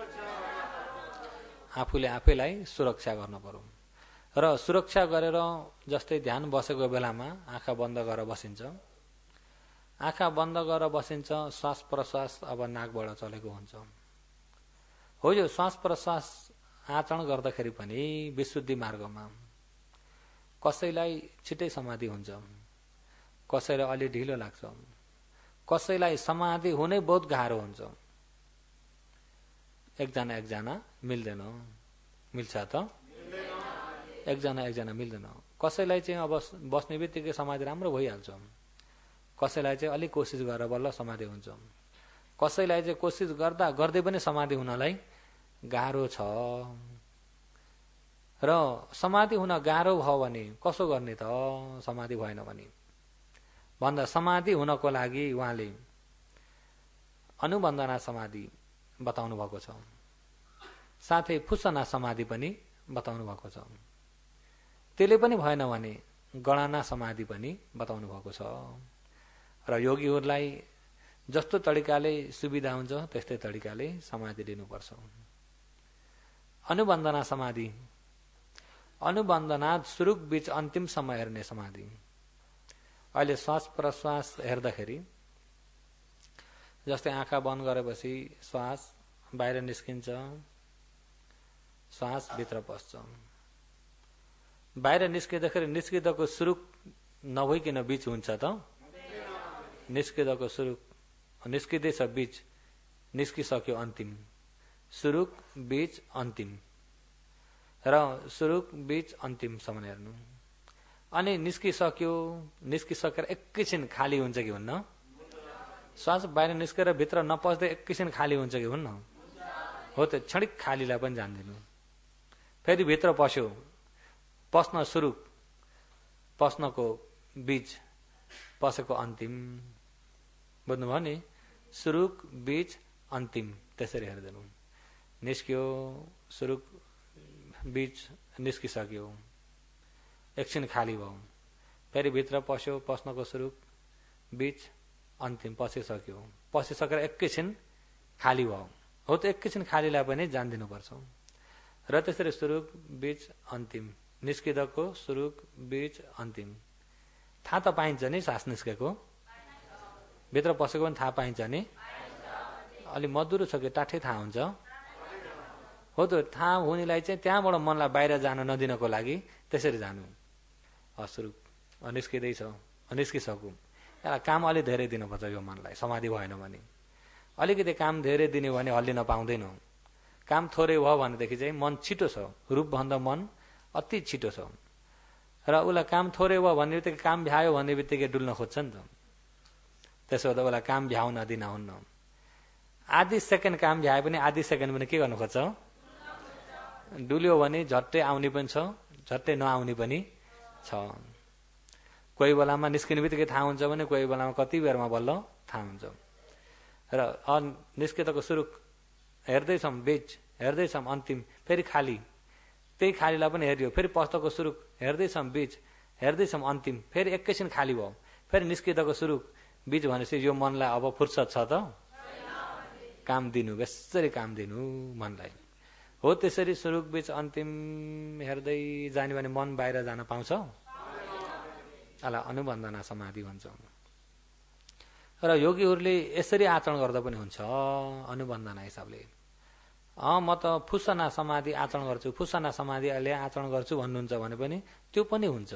आफूले आफैलाई सुरक्षा गर्नु पर्यो। र सुरक्षा गरेर जस्तै ध्यान बसेको बेलामा आँखा बन्द गरेर बसिन्छ। आँखा बन्द गरेर बसिन्छ, श्वास प्रश्वास अब नाकबाट चलेको हुन्छ। हो यो श्वास प्रश्वास आचरण गर्दाखेरि पनि विशुद्धि मार्गमा कसैलाई छिटै समाधि हुन्छ, कसैलाई अलि ढिलो लाग्छ, कसैलाई समाधि हुनै बहुत गाह्रो हुन्छ। एकजना मिल्दैन, मिल्छ त? एकजना मिल्दैन। कसैलाई चाहिँ अब बस्ने बित्तिकै समाधि राम्रो भइहाल्छ, कसैलाई चाहिँ अलिक कोसिस गरेर बल्ल समाधि हुन्छ, कसैलाई चाहिँ कोसिस गर्दै पनि समाधि हुनलाई गाह्रो छ। र समाधि हुन गाह्रो भयो भने कसो गर्ने त? समाधि भएन भने भन्दा समाधि हुनको लागि उहाँले अनुबन्धना समाधि बताउनु भएको छ, साथै फुसना समाधि पनि बताउनु भएको छ। त्यसले पनि भएन भने गणना समाधि पनि बताउनु भएको छ। र योगीहरूलाई जस्तो तरिकाले सुविधा हुन्छ त्यस्तै तरिकाले समाधि लिनुपर्छ। अनुबन्धना समाधि, अनुबन्धना सुरुक बीच अन्तिमसम्म हेर्ने समाधि। अहिले श्वास प्रश्वास हेर्दाखेरि जस्तै आँखा बन्द गरेपछि श्वास बाहिर निस्किन्छ, श्वास भित्र पस्छ। बाहिर निस्किँदाखेरि निस्किँदाको सुरुक नभइकन बीच हुन्छ त? निस्किँदाको सुरुक निस्किँदैछ बीच, निस्किसक्यो अन्तिम, सुरुक बीच अन्तिम र सुरुक बीच अन्तिमसम्म हेर्नु। अनि निस्किसकेर एकैछिन खाली हुन्छ कि हुन्न? श्वास बाहिर निस्केर भित्र नपस्दै एकैछिन खाली हुन्छ कि हुन्न? हो त, क्षणिक खालीलाई पनि जान्दिनु। फेरि भित्र पस्यो, पस्न सुरुक, पस्नको बीच, पसेको अन्तिम। बुझ्नुभयो नि? सुरुक बीच अन्तिम, त्यसरी हेर्दैनौ। निस्क्यो, सुरुक बीच निस्किसक्यो, एकछिन खाली भयो, फेरि भित्र पस्यो, पस्नको सुरुक बीच अन्तिम, पसिसक्यो, पसिसकेर एकैछिन खाली भयो। हो त, एकैछिन खालीलाई पनि जानिदिनुपर्छ। र त्यसरी सुरुक बीच अन्तिम, निस्किँदाको सुरुक बीच अन्तिम। थाहा त पाइन्छ नि सास निस्केको, भित्र पसेको पनि थाहा पाइन्छ नि? अलि मधुरो छ कि टाठै थाहा हुन्छ? हो त, थाहा हुनेलाई चाहिँ त्यहाँबाट मनलाई बाहिर जान नदिनको लागि त्यसरी जानु। सुरुक निस्किँदैछ, निस्किसक्यो, यसलाई काम अलि धेरै दिनुपर्छ यो मनलाई, समाधि भएन भने। अलिकति काम धेरै दिने भने हल्लिन पाउँदैन। काम थोरै भयो भनेदेखि चाहिँ मन छिटो छ, रूपभन्दा मन अति छिटो छ। र उसलाई काम थोरै भयो भन्ने बित्तिकै, काम भ्यायो भन्ने बित्तिकै डुल्न खोज्छ नि त। त्यसो हुँदा उसलाई काम भ्याउन दिन हुन्न। आधी सेकेन्ड काम भ्याए पनि आधी सेकेन्ड पनि के गर्नु खोज्छ? डुल्यो भने झट्टै आउने पनि छ, झट्टै नआउने पनि छ। कोही बेलामा निस्किने बित्तिकै थाहा हुन्छ भने कोही बेलामा कति बेरमा बल्ल थाहा हुन्छ। र निस्किँदाको सुरुक हेर्दैछौँ, बीच हेर्दैछौँ, अन्तिम, फेरि खाली, त्यही खालीलाई पनि हेऱ्यो, फेरि पस्दाको सुरुक हेर्दैछौँ, बीच हेर्दैछौँ, अन्तिम, फेरि एकैछिन खाली भयो, फेरि निस्किँदाको सुरुक बीच भनेपछि यो मनलाई अब फुर्सद छ त? काम दिनु, बेसरी काम दिनु मनलाई। हो त्यसरी सुरुक बीच अन्तिम हेर्दै जाने भने मन बाहिर जान पाउँछ? यसलाई अनुबन्धना समाधि भन्छ। र योगीहरूले यसरी आचरण गर्दा पनि हुन्छ अनुबन्धना हिसाबले। म त फुसना समाधि आचरण गर्छु, फुसना समाधिले आचरण गर्छु भन्नुहुन्छ भने पनि त्यो पनि हुन्छ।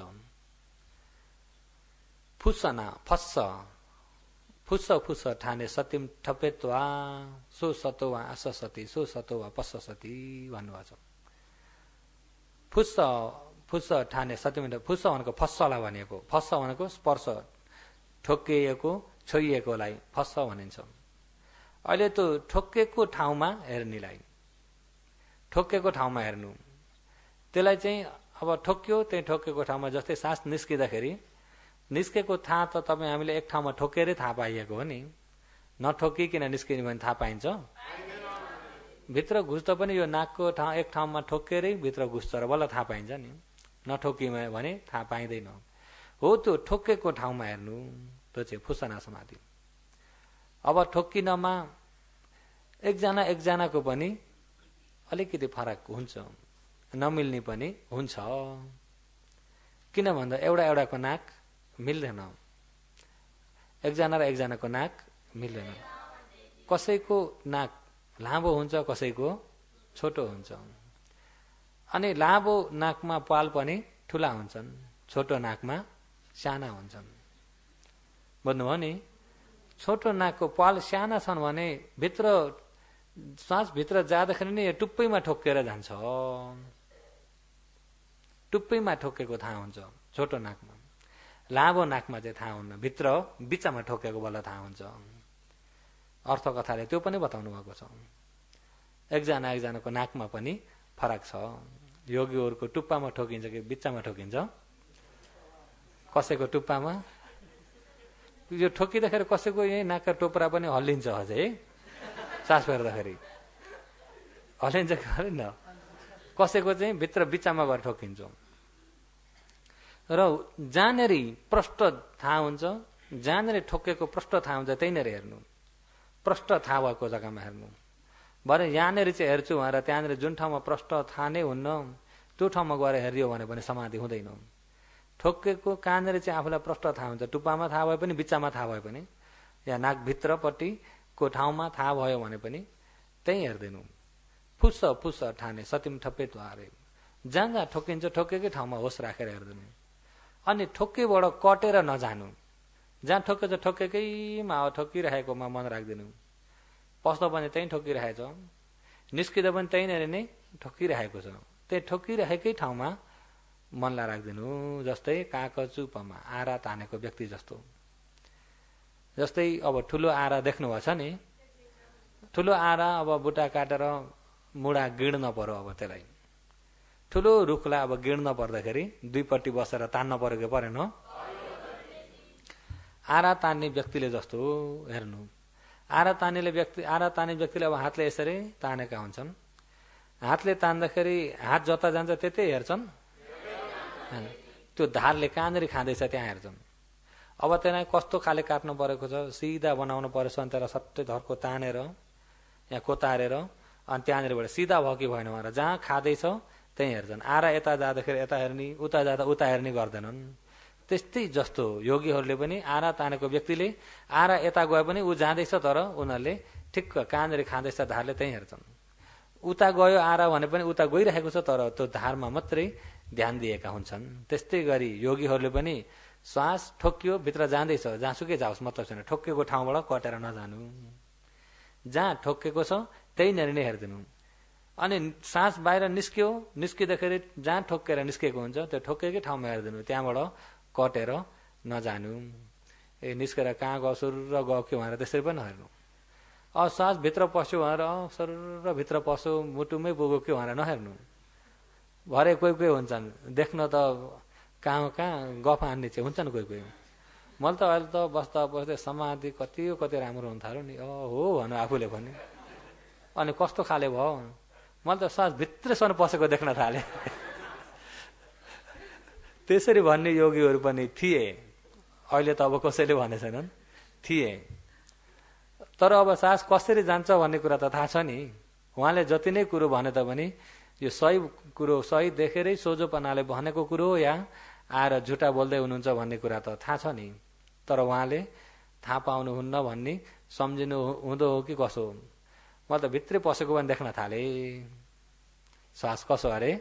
फुसना, फस्स, फुस्स फुस्स ठाने सतिम ठपेत्वा सो सतो वा आस सती सो सतो वा पस्स सती भन्नुभएको छ। फुस्स फुस्स ठाने सतिम, फुस्स भनेको फस्सलाई भनेको, फस्स भनेको स्पर्श, ठोकिएको छोइएकोलाई फस्स भनिन्छ। अहिले त्यो ठोकेको ठाउँमा हेर्नेलाई, ठोकेको ठाउँमा हेर्नु, त्यसलाई चाहिँ अब ठोक्यो, त्यही ठोकेको ठाउँमा जस्तै सास निस्किँदाखेरि निस्केको थाहा त तपाईँ हामीले एक ठाउँमा ठोकेरै थाहा पाइएको हो नि, नठोकिकन निस्किने भने थाहा पाइन्छ? भित्र घुस्दा पनि यो नाकको ठाउँ एक ठाउँमा ठोकेरै भित्र घुस्छ र बल्ल थाहा पाइन्छ नि, नठोकिमा भने थाहा पाइँदैन। हो त्यो ठोकेको ठाउँमा हेर्नु, त्यो चाहिँ फुसना समाधि। अब ठोकिनमा एकजनाको पनि अलिकति फरक हुन्छ, नमिल्ने पनि हुन्छ। किन भन्दा एउटाको नाक मिल्दैन, एकजना र एकजनाको नाक मिल्दैन। कसैको नाक लामो हुन्छ, कसैको छोटो हुन्छ। अनि लामो नाकमा पाल पनि ठुला हुन्छन्, छोटो नाकमा साना हुन्छन्। बुझ्नुभयो नि? छोटो नाकको पाल साना छन् भने भित्र श्वास भित्र जाँदाखेरि नै टुप्पैमा ठोक्केर जान्छ, टुप्पैमा ठोकेको थाहा हुन्छ, छोटो नाकमा। लामो नाकमा चाहिँ थाहा हुन्न, भित्र बिचमा ठोकेको बल्ल थाहा हुन्छ। अर्थकथाले त्यो पनि बताउनु भएको छ। एकजनाको नाकमा पनि फरक छ। योगीहरूको टुप्पामा ठोकिन्छ कि बिचमा ठोकिन्छ? कसैको टुप्पामा, यो ठोकिँदाखेरि कसैको यही नाकका टोप्रा पनि हल्लिन्छ अझै है, सास फेर्दाखेरि हल्लिन्छ कि हल्लिन्न? कसैको चाहिँ भित्र बिचमा गएर ठोकिन्छ। र जहाँनिर प्रष्ट थाहा हुन्छ, जहाँनिर ठोकेको प्रष्ट थाहा हुन्छ त्यहीँनिर हेर्नु, प्रष्ट थाहा भएको जग्गामा हेर्नु। भरे यहाँनिर चाहिँ हेर्छु भनेर त्यहाँनिर जुन ठाउँमा प्रष्ट थाहा नै हुन्न त्यो ठाउँमा गएर हेरियो भने पनि समाधि हुँदैन। ठोकेको कहाँनिर चाहिँ आफूलाई प्रष्ट थाहा हुन्छ, टुप्पामा थाहा भए पनि, बिचमा थाहा भए पनि, या नाकभित्रपट्टिको ठाउँमा थाहा भयो भने पनि त्यहीँ हेर्दैनौ। फुस्स फुस्स ठाने सतिम ठप्पे द्वारे, जहाँ जहाँ ठोकिन्छ ठोकेकै ठाउँमा होस राखेर हेर्दैनौ। अनि ठोक्केबाट कटेर नजानु, जहाँ ठोकेछ ठोकेकैमा ठोकिरहेकोमा मन राख्दिनु। पस्दा पनि त्यहीँ ठोकिरहेछ, निस्किँदा पनि त्यहीँनिर नै ठोकिरहेको छ, त्यही ठोकिरहेकै ठाउँमा मनलाई राख्दिनु। जस्तै काकचुपमा आरा तानेको व्यक्ति जस्तो। जस्तै अब ठुलो आरा देख्नुभएको छ नि, ठुलो आरा अब बुट्टा काटेर मुढा गिड्न पर्यो। अब त्यसलाई ठुलो रुखलाई अब गिड्न पर्दाखेरि दुईपट्टि बसेर तान्न पर्यो कि परेन? आरा तान्ने व्यक्तिले जस्तो हेर्नु। आरा तान्ने व्यक्तिले अब हातले यसरी तानेका हुन्छन्। हातले तान्दाखेरि हात जता जान्छ त्यतै हेर्छन्, त्यो धारले कहाँनिर खाँदैछ त्यहाँ हेर्छन्। अब त्यसलाई कस्तो खाले काट्नु परेको छ, सिधा बनाउनु परेछ भने त्यसलाई सट्टै धर्को तानेर यहाँ कोतारेर अनि त्यहाँनिरबाट सिधा भयो कि भएन भनेर जहाँ खाँदैछ त्यहीँ हेर्छन्। आरा यता जाँदाखेरि यता हेर्ने, उता जाँदा उता हेर्ने गर्दैनन्। त्यस्तै जस्तो योगीहरूले पनि आरा तानेको व्यक्तिले आरा यता गए पनि ऊ जाँदैछ, तर उनीहरूले ठिक्क कहाँनिर खाँदैछ धारले त्यहीँ हेर्छन्। उता गयो आरा भने पनि उता गइरहेको छ, तर त्यो धारमा मात्रै ध्यान दिएका हुन्छन्। त्यस्तै गरी योगीहरूले पनि श्वास ठोकियो भित्र जाँदैछ, जहाँसुकै जाओस् मतलब छैन, ठोकेको ठाउँबाट कटेर नजानु। जहाँ ठोकेको छ त्यहीँनिर नै हेरिदिनु। अनि सास बाहिर निस्क्यो, निस्किँदाखेरि जहाँ ठोकेर निस्केको हुन्छ त्यो ठोकेकै ठाउँमा हेरिदिनु, त्यहाँबाट कटेर नजानु। निस्केर कहाँ गयो सुर गयो कि भनेर त्यसरी पनि नहेर्नु। श्वास भित्र पस्यो भनेर सर भित्र पस्यो मुटुमै पुग्यो कि भनेर नहेर्नु। भरे कोही कोही हुन्छन् देख्न त कहाँ गफ हान्ने चाहिँ हुन्छन् कोही कोही। मैले त अहिले त बस्दा बस्दै समाधि कति राम्रो हुन थाल्यो नि, हो भन्नु आफूले भने। अनि कस्तो खाले भयो, मैले त श्वास भित्रसम्म पसेको देख्न थालेँ। त्यसरी भन्ने योगीहरू पनि थिए, अहिले त अब कसैले भने छैनन्, थिए। तर अब सास कसरी जान्छ भन्ने कुरा त थाहा छ नि। उहाँले जति नै कुरो भने तापनि यो सही कुरो, सही देखेरै सोझोपनाले भनेको कुरो हो या आएर झुटा बोल्दै हुनुहुन्छ भन्ने कुरा त थाहा छ नि। तर उहाँले थाहा पाउनुहुन्न भन्ने सम्झिनु हुँदो हो कि कसो हो? मैले त भित्रै पसेको पनि देख्न थालेँ। श्वास कसो अरे?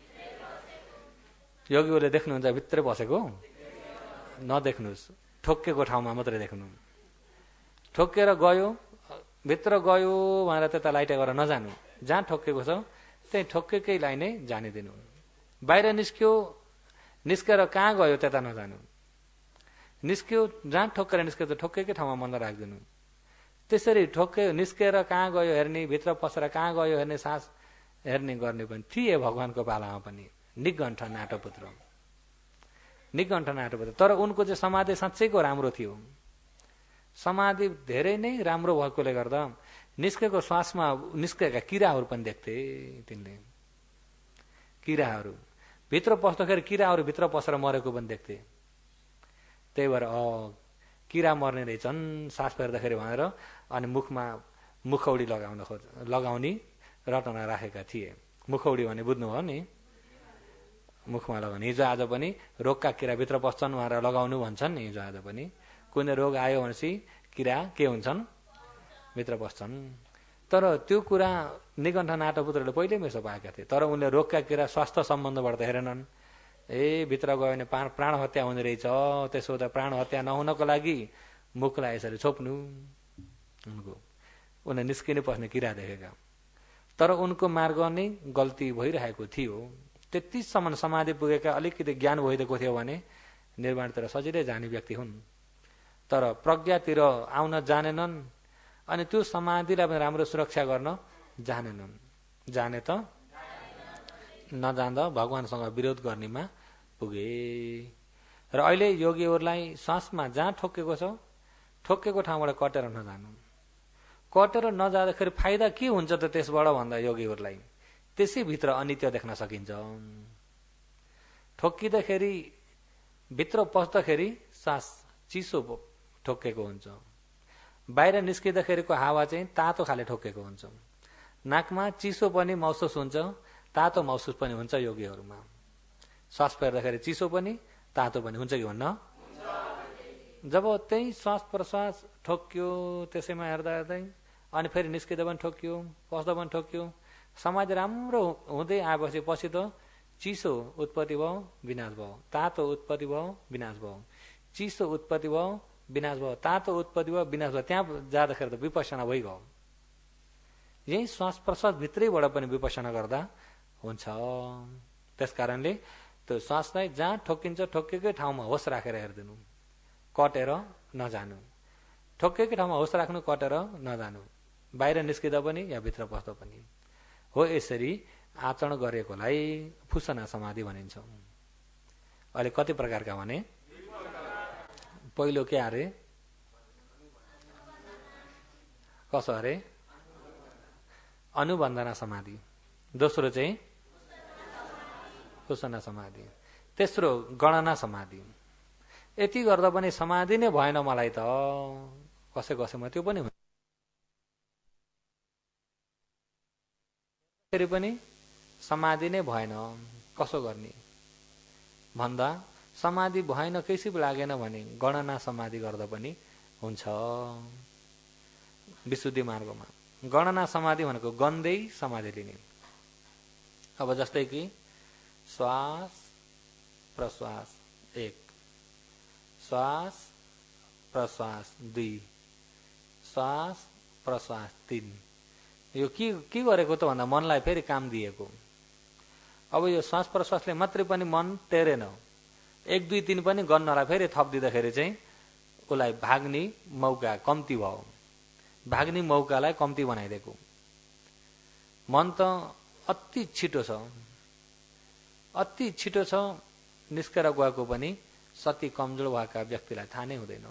योगीहरूले देख्नुहुन्छ भित्रै पसेको? नदेख्नुहोस्, ठोकेको ठाउँमा मात्रै देख्नु। ठोकेर गयो, भित्र गयो भनेर त्यता लाइट गरेर नजानु। जहाँ ठोकेको छ त्यही ठोकेकैलाई नै जाने दिनु। बाहिर निस्क्यो, निस्केर कहाँ गयो त्यता नजानु। निस्क्यो, जहाँ ठोकेर निस्क्यो त ठोकेकै ठाउँमा मन राखिदिनु। त्यसरी निस्केर कहाँ गयो हेर्ने, भित्र पसेर कहाँ गयो हेर्ने, सास हेर्ने गर्ने पनि थिए भगवानको पालामा पनि। निगण्ठ नाटपुत्र, निगण्ठ नाटपुत्र। तर उनको चाहिँ समाधि साँच्चैको राम्रो थियो। समाधि धेरै नै राम्रो भएकोले गर्दा निस्केको श्वासमा निस्केका किराहरू पनि देख्थे तिनले। किराहरू भित्र पस्दाखेरि किराहरू भित्र पसेर मरेको पनि देख्थे। त्यही भएर किरा मर्ने रहेछन् सास फेर्दाखेरि भनेर अनि मुखमा मुखौडी लगाउने रटना राखेका थिए। मुखौडी भने बुझ्नुभयो नि, मुखमा लगाउने। हिजो आज पनि रोगका किरा भित्र पस्छन् भनेर लगाउनु भन्छन् नि। हिजो आज पनि कुनै रोग आयो भनेपछि किरा के हुन्छन्, भित्र पस्छन्। तर त्यो कुरा निगण्ठ नाटपुत्रले पहिल्यै मेसो पाएका थिए। तर उनले रोगका किरा स्वास्थ्य सम्बन्धबाट त हेरेनन्। भित्र गयो भने प्राण हत्या हुने रहेछ, त्यसो त प्राण हत्या नहुनको लागि मुखलाई यसरी छोप्नु। उनले निस्किने पस्ने किरा देखेका, तर उनको मार्ग नै गल्ती भइरहेको थियो। त्यतिसम्म समाधि पुगेका, अलिकति ज्ञान भइदिएको थियो भने निर्वाणतिर सजिलै जाने व्यक्ति हुन्। तर प्रज्ञातिर आउन जानेनन्, अनि त्यो समाधिलाई पनि राम्रो सुरक्षा गर्न जानेनन्। जाने त नजान्दा भगवानसँग विरोध गर्नेमा पुगे। र अहिले योगीहरूलाई श्वासमा जहाँ ठोकेको छ, ठोकेको ठाउँबाट कटेर नजानु। कटेर नजाँदाखेरि फाइदा के हुन्छ त त्यसबाट भन्दा योगीहरूलाई त्यसैभित्र अनित्य देख्न सकिन्छ। ठोकिँदाखेरि भित्र पस्दाखेरि सास चिसो ठोकेको हुन्छ, बाहिर निस्किँदाखेरिको हावा चाहिँ तातो खाले ठोकेको हुन्छ। नाकमा चिसो पनि महसुस हुन्छ, तातो महसुस पनि हुन्छ योगीहरूमा। श्वास फेर्दाखेरि चिसो पनि तातो पनि हुन्छ कि हुन्न? जब त्यही श्वास प्रश्वास ठोक्यो, त्यसैमा हेर्दा हेर्दै अनि फेरि निस्किँदा पनि ठोक्यो, पस्दा पनि ठोक्यो, समाधि राम्रो हुँदै आएपछि पछि त चिसो उत्पत्ति भयो, विनाश भयो, तातो उत्पत्ति भयो, विनाश भयो, चिसो उत्पत्ति भयो, विनाश भयो, तातो उत्पत्ति भयो, विनाश भयो। त्यहाँ जाँदाखेरि त विपස්සना भइगयो। यही श्वास प्रश्वास भित्रैबाट पनि विपස්සना गर्दा हुन्छ। त्यस कारणले त्यो श्वासलाई जहाँ ठोकिन्छ ठोकेकै ठाउँमा होस राखेर हेरिदिनु, कटेर नजानु। ठोकेकै ठाउँमा होस राख्नु, कटेर नजानु, बाहिर निस्किँदा पनि या भित्र पस्दा पनि हो। यसरी आचरण गरेकोलाई फुसना समाधि भनिन्छ। अहिले कति प्रकारका भने, पहिलो के अरे, कसो अरे, अनुबन्धना समाधि। दोस्रो चाहिँ फुसना समाधि। तेस्रो गणना समाधि। यति गर्दा पनि समाधि नै भएन मलाई त, कसै कसैमा त्यो पनि हुन्छ। फेरि पनि समाधि नै भएन, कसो गर्ने भन्दा समाधि भएन कैसी लागेन भने गणना समाधि गर्दा पनि हुन्छ। विशुद्धि मार्गमा गणना समाधि भनेको गन्दै समाधि लिने। अब जस्तै कि श्वास प्रश्वास 1, श्वास प्रश्वास 2, श्वास प्रश्वास 3। यो के गरेको त भन्दा मनलाई फेरि काम दिएको। अब यो श्वास प्रश्वासले मात्रै पनि मन टेरेन, 1, 2, 3 पनि गन्नलाई फेरि थप दिँदाखेरि चाहिँ उसलाई भाग्ने मौका कम्ती भयो। भाग्ने मौकालाई कम्ती बनाइदिएको। मन त अति छिटो छ, अति छिटो छ, निस्केर गएको पनि सती कमजोर भएका व्यक्तिलाई थाहा नै हुँदैन।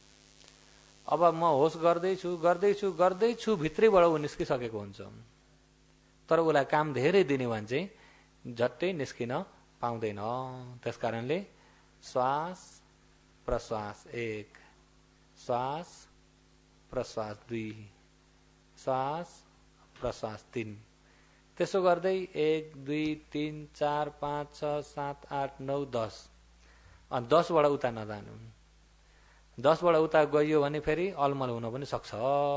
अब म होस गर्दैछु गर्दैछु गर्दैछु भित्रैबाट ऊ निस्किसकेको हुन्छ, तर उसलाई काम धेरै दिने भने चाहिँ झट्टै निस्किन पाउँदैन। त्यस कारणले श्वास प्रश्वास 1, श्वास प्रश्वास 2, श्वास प्रश्वास 3, त्यसो गर्दै 1, 2, 3, 4, 5, 6, 7, 8, 9, 10। अनि 10बाट उता नजानु। 10बाट उता गइयो भने फेरि अलमल हुन पनि सक्छ।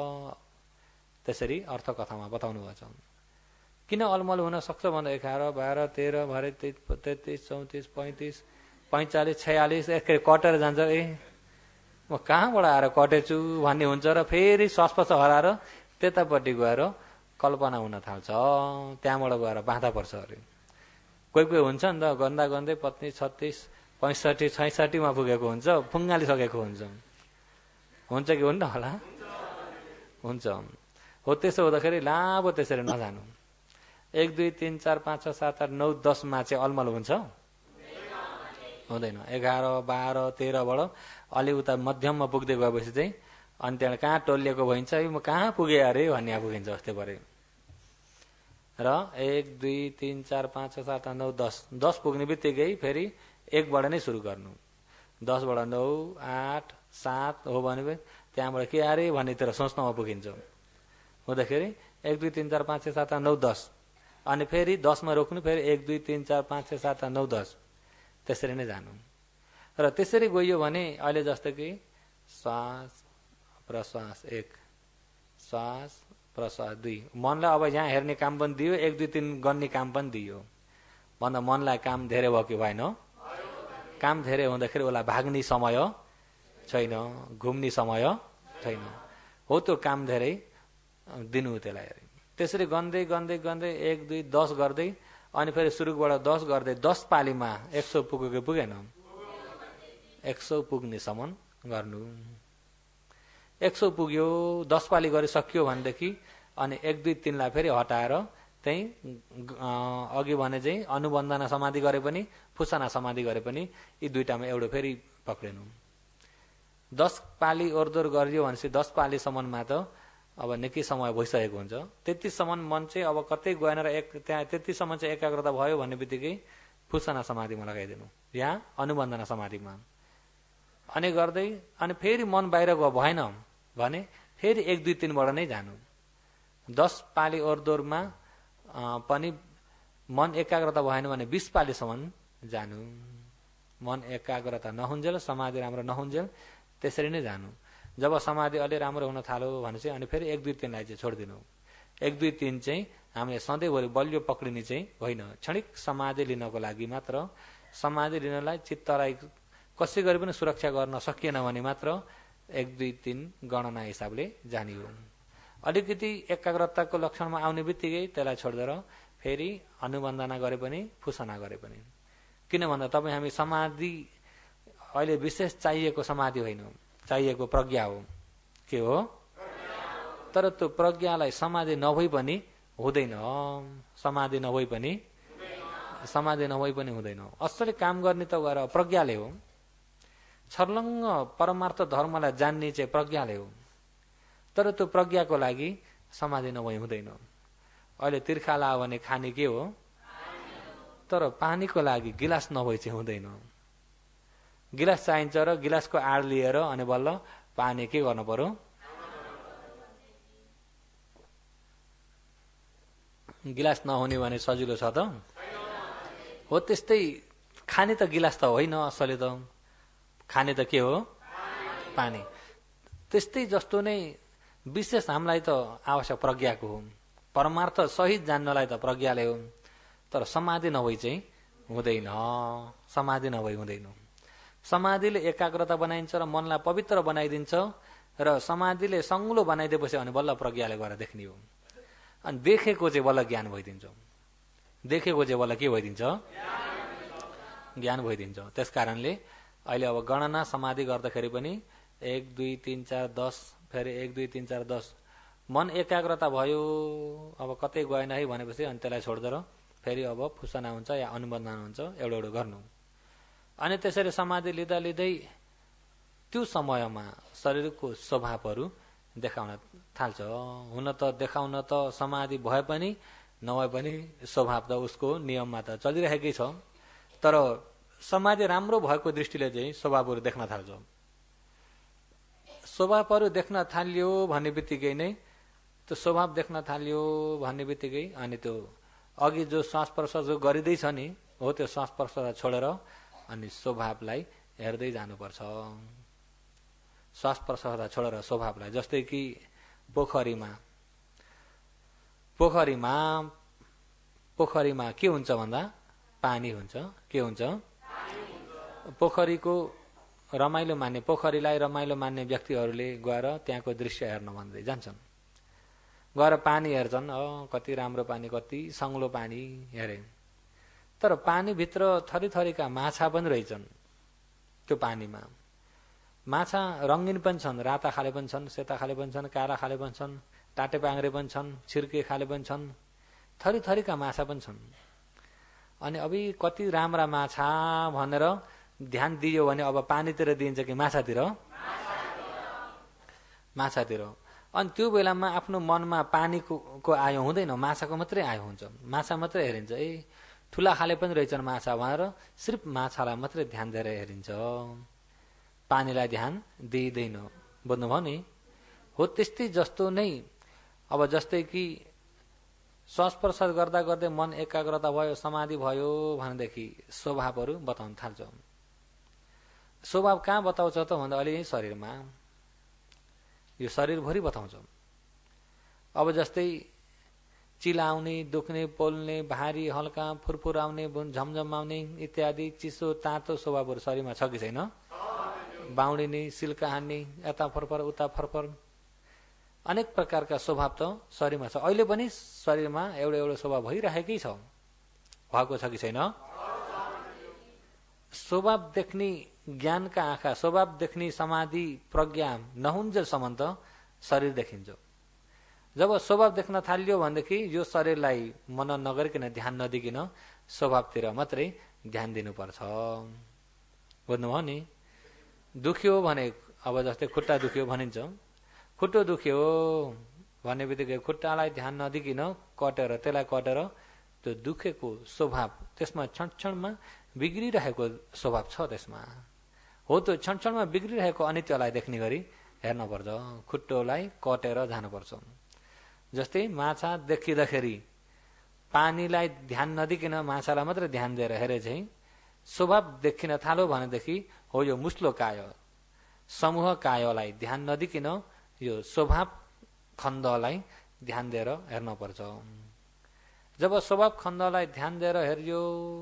त्यसरी अर्थ कथामा बताउनु भएको छ। किन अलमल हुन सक्छ भन्दा 11, 12, 13, 33, 34, 35, 45, 46 एक कटेर जान्छ। म कहाँबाट आएर कटेछु भन्ने हुन्छ र फेरि श्वास हराएर त्यतापट्टि गएर कल्पना हुन थाल्छ। त्यहाँबाट गएर बाधा पर्छ अरे। कोही कोही हुन्छ नि त, गन्दा गन्दै पत्नी 36, 65, 66मा पुगेको हुन्छ, फुङ्गालिसकेको हुन्छ कि हुन्न होला? हुन्छ। हो त्यसो हुँदाखेरि लामो त्यसरी नजानु। 1, 2, 3, 4, 5, 6, 7, 8, 9, 10मा चाहिँ अलमल हुन्छ? हुँदैन। 11, 12, 13बाट अलि उता मध्यममा पुग्दै गएपछि चाहिँ अनि त्यहाँ कहाँ टोलिएको भइन्छ, म कहाँ पुगेँ अरे भन्ने पुगिन्छ जस्तै परे। र 1, 2, 3, 4, 5, 6, 7, 8, 9, 10। 10 पुग्ने बित्तिकै फेरि 1बाट नै सुरु गर्नु। 10बाट 9, 8, 7 हो भने त्यहाँबाट के अरे भन्नेतिर सोच्नमा पुगिन्छ। हुँदाखेरि 1, 2, 3, 4, 5, 6, 7, 8, 9, 10 अनि फेरि 10मा रोक्नु, फेरि 1, 2, 3, 4, 5, 6, 7, 8, 9, 10 त्यसरी नै जानु। र त्यसरी गइयो भने अहिले जस्तो कि श्वास प्रश्वास 1, श्वास प्रश्वास 2, मनलाई अब यहाँ हेर्ने काम पनि दियो, 1, 2, 3 गर्ने काम पनि दियो भन्दा मनलाई काम धेरै भयो कि भएन? काम धेरै हुँदाखेरि उसलाई भाग्ने समय छैन, घुम्ने समय छैन। हो त्यो काम धेरै दिनु त्यसलाई। त्यसरी गन्दै गन्दै गन्दै 1 2 10 गर्दै अनि फेरि सुरुबाट 10 गर्दै 10 पालीमा 100 पुगेको पुगेन, 100 पुग्नेसम्म गर्नु। 100 पुग्यो 10 पाली गरिसक्यो भनेदेखि अनि 1 2 3 लाई फेरि हटाएर त्यही अघि भने चाहिँ अनुबन्धना समाधि गरे पनि फुसना समाधि गरे पनि यी दुईटामा एउटा फेरि पक्रिनु। 10 पाली ओरदोर गरियो भनेपछि 10 पालीसम्ममा त अब निकै समय भइसकेको हुन्छ। त्यतिसम्म मन चाहिँ अब कतै गएन र त्यहाँ त्यतिसम्म चाहिँ एकाग्रता भयो भन्ने बित्तिकै फुसना समाधिमा लगाइदिनु या अनुबन्धना समाधिमा। अनि गर्दै अनि फेरि मन बाहिर गयो भएन भने फेरि 1 2 3 बाट नै जानु। 10 पाली ओरदोरमा पनि मन एकाग्रता भएन भने 20 पालीसम्म जानु। मन एकाग्रता नहुन्जेल समाधि राम्रो नहुन्जेल त्यसरी नै जानु। जब समाधि अलि राम्रो हुन थाल्यो भने चाहिँ अनि फेरि 1 2 3 लाई चाहिँ छोडिदिनु। 1 2 3 चाहिँ हामीले सधैँभरि बलियो पक्रिने चाहिँ होइन, क्षणिक समाधि लिनको लागि मात्र। समाधि लिनलाई चित्तलाई कसै गरी पनि सुरक्षा गर्न सकिएन भने मात्र 1 2 3 गणना हिसाबले जाने हो। अलिकति एकाग्रताको लक्षणमा आउने बित्तिकै त्यसलाई छोडेर फेरि अनुबन्धना गरे पनि फुसना गरे पनि। किन भन्दा तपाईँ हामी समाधि अहिले विशेष चाहिएको समाधि होइन, चाहिएको प्रज्ञा हो। के हो? तर त्यो प्रज्ञालाई समाधि नभई पनि हुँदैन, समाधि नभई पनि हुँदैन। असली काम गर्ने त गएर प्रज्ञाले हो। छर्लङ्ग परमार्थ धर्मलाई जान्ने चाहिँ प्रज्ञाले हो। तर त्यो प्रज्ञाको लागि समाधि नभई हुँदैन। अहिले तिर्खा लायो भने खाने के हो? तर पानीको लागि गिलास नभई चाहिँ हुँदैन। गिलास चाहिन्छ र गिलासको आड लिएर अनि बल्ल पानी के गर्नु पर्यो? गिलास नहुने भने सजिलो छ त? हो त्यस्तै खाने त गिलास त होइन, असली त खाने त के हो? पानी। त्यस्तै जस्तो नै विशेष हामीलाई त आवश्यक प्रज्ञाको हो। परमार्थ सहित जान्नलाई त प्रज्ञाले हो। तर समाधि नभई चाहिँ हुँदैन, समाधि नभई हुँदैन। समाधिले एकाग्रता बनाइन्छ र मनलाई पवित्र बनाइदिन्छ र समाधिले सङ्गलो बनाइदिएपछि अनि बल्ल प्रज्ञाले गएर देख्ने हो। अनि देखेको चाहिँ बल्ल ज्ञान भइदिन्छ। देखेको चाहिँ बल्ल के भइदिन्छ? ज्ञान भइदिन्छ। त्यस कारणले अहिले अब गणना समाधि गर्दाखेरि पनि 1 2 3 4 10 फेरि 1 2 3 4 10 मन एकाग्रता भयो, अब कतै गएन है भनेपछि अनि त्यसलाई छोडेर फेरि अब फुसना हुन्छ या अनुबन्धन हुन्छ, एउटा एउटा गर्नु। अनि त्यसरी समाधि लिँदा लिँदै त्यो समयमा शरीरको स्वभावहरू देखाउन थाल्छ। हुन त देखाउन त समाधि भए पनि नभए पनि स्वभाव त उसको नियममा त चलिरहेकै छ। तर समाधि राम्रो भएको दृष्टिले चाहिँ स्वभावहरू देख्न थाल्छ। स्वभावहरू देख्न थाल्यो भन्ने बित्तिकै नै त्यो स्वभाव देख्न थाल्यो भन्ने बित्तिकै अनि त्यो अघि जो श्वास प्रश्वास जो गरिँदैछ नि हो त्यो श्वास प्रश्वास छोडेर अनि स्वभावलाई हेर्दै जानुपर्छ। श्वास प्रश्वास छोडेर स्वभावलाई, जस्तै कि पोखरीमा के हुन्छ भन्दा पानी हुन्छ। के हुन्छ? पोखरीको रमाइलो मान्ने, पोखरीलाई रमाइलो मान्ने व्यक्तिहरूले गएर त्यहाँको दृश्य हेर्न भन्दै जान्छन्। गएर पानी हेर्छन्, कति राम्रो पानी, कति सङ्लो पानी हेरे। तर पानीभित्र थरी थरीका माछा पनि रहेछन्। त्यो पानीमा माछा रङ्गिन पनि छन्, राता खाले पनि छन्, सेता खाले पनि छन्, काला खाले पनि छन्, टाटे पाङ्रे पनि छन्, छिर्के खाले पनि छन्, थरी थरीका माछा पनि छन्। अनि अब कति राम्रा माछा भनेर ध्यान दियो भने अब पानीतिर दिइन्छ कि माछातिर? माछातिर। अनि त्यो बेलामा आफ्नो मनमा पानीको आयो हुँदैन, माछाको मात्रै आयो हुन्छ। माछा मात्रै हेरिन्छ, ठुला खाले पनि रहेछन् माछा भनेर सिर्फ माछालाई मात्रै ध्यान दिएर हेरिन्छ, पानीलाई ध्यान दिइँदैन। बुझ्नुभयो नि? हो त्यस्तै जस्तो नै अब जस्तै कि श्वास प्रश्वास गर्दा गर्दै मन एकाग्रता भयो, समाधि भयो भनेदेखि स्वभावहरू बताउन थाल्छ। स्वभाव कहाँ बताउँछ त भन्दा अलि शरीरमा, यो शरीरभरि बताउँछ। अब जस्तै चिलाउने, दुख्ने, पोल्ने, भारी हल्का, फुरफुर आउने, झमझम आउने इत्यादि चिसो तातो स्वभावहरू शरीरमा छ कि छैन? बाउडिने, सिल्का हान्ने, यता फरफर उता फरफर। अनेक प्रकारका स्वभाव त शरीरमा छ। अहिले पनि शरीरमा एउटा एउटा स्वभाव भइरहेकै छ, भएको छ कि छैन? स्वभाव देख्ने ज्ञानका आँखा, स्वभाव देख्ने समाधि प्रज्ञा नहुन्जेलसम्म त शरीर देखिन्छ। जब स्वभाव देख्न थालियो भनेदेखि यो शरीरलाई मनन नगरिकन ध्यान नदिकन स्वभावतिर मात्रै ध्यान दिनुपर्छ। बुझ्नुभयो नि? दुख्यो भने अब जस्तै खुट्टा दुख्यो भनिन्छ, खुट्टो दुख्यो भन्ने बित्तिकै खुट्टालाई ध्यान नदिकन कटेर त्यसलाई कटेर त्यो दुखेको स्वभाव त्यसमा क्षणक्षणमा बिग्रिरहेको स्वभाव छ त्यसमा। हो त्यो क्षणक्षणमा बिग्रिरहेको अनित्यलाई देख्ने गरी हेर्नुपर्छ, खुट्टोलाई कटेर जानुपर्छ। जस्तै माछा देखिँदाखेरि पानीलाई ध्यान नदिकन माछालाई मात्र ध्यान दिएर हेरे चाहिँ स्वभाव देखिन थाल्यो भनेदेखि हो यो मुस्लो काय, समूह कायलाई ध्यान नदिकन यो स्वभाव खण्डलाई ध्यान दिएर हेर्न पर्छ। जब स्वभाव खण्डलाई ध्यान दिएर हेरियो,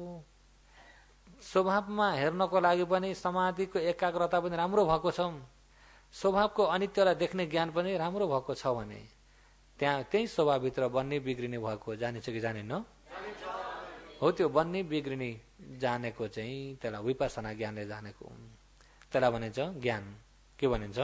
स्वभावमा हेर्नको लागि पनि समाधिको एकाग्रता पनि राम्रो भएको छ, स्वभावको अनित्यलाई देख्ने ज्ञान पनि राम्रो भएको छ भने त्यहाँ त्यही स्वभावभित्र बन्ने बिग्रिने भएको जानेछ कि जानेन? हो त्यो बन्ने बिग्रिने जानेको चाहिँ त्यसलाई विपස්සना ज्ञानले जानेको, त्यसलाई भनिन्छ ज्ञान। के भनिन्छ?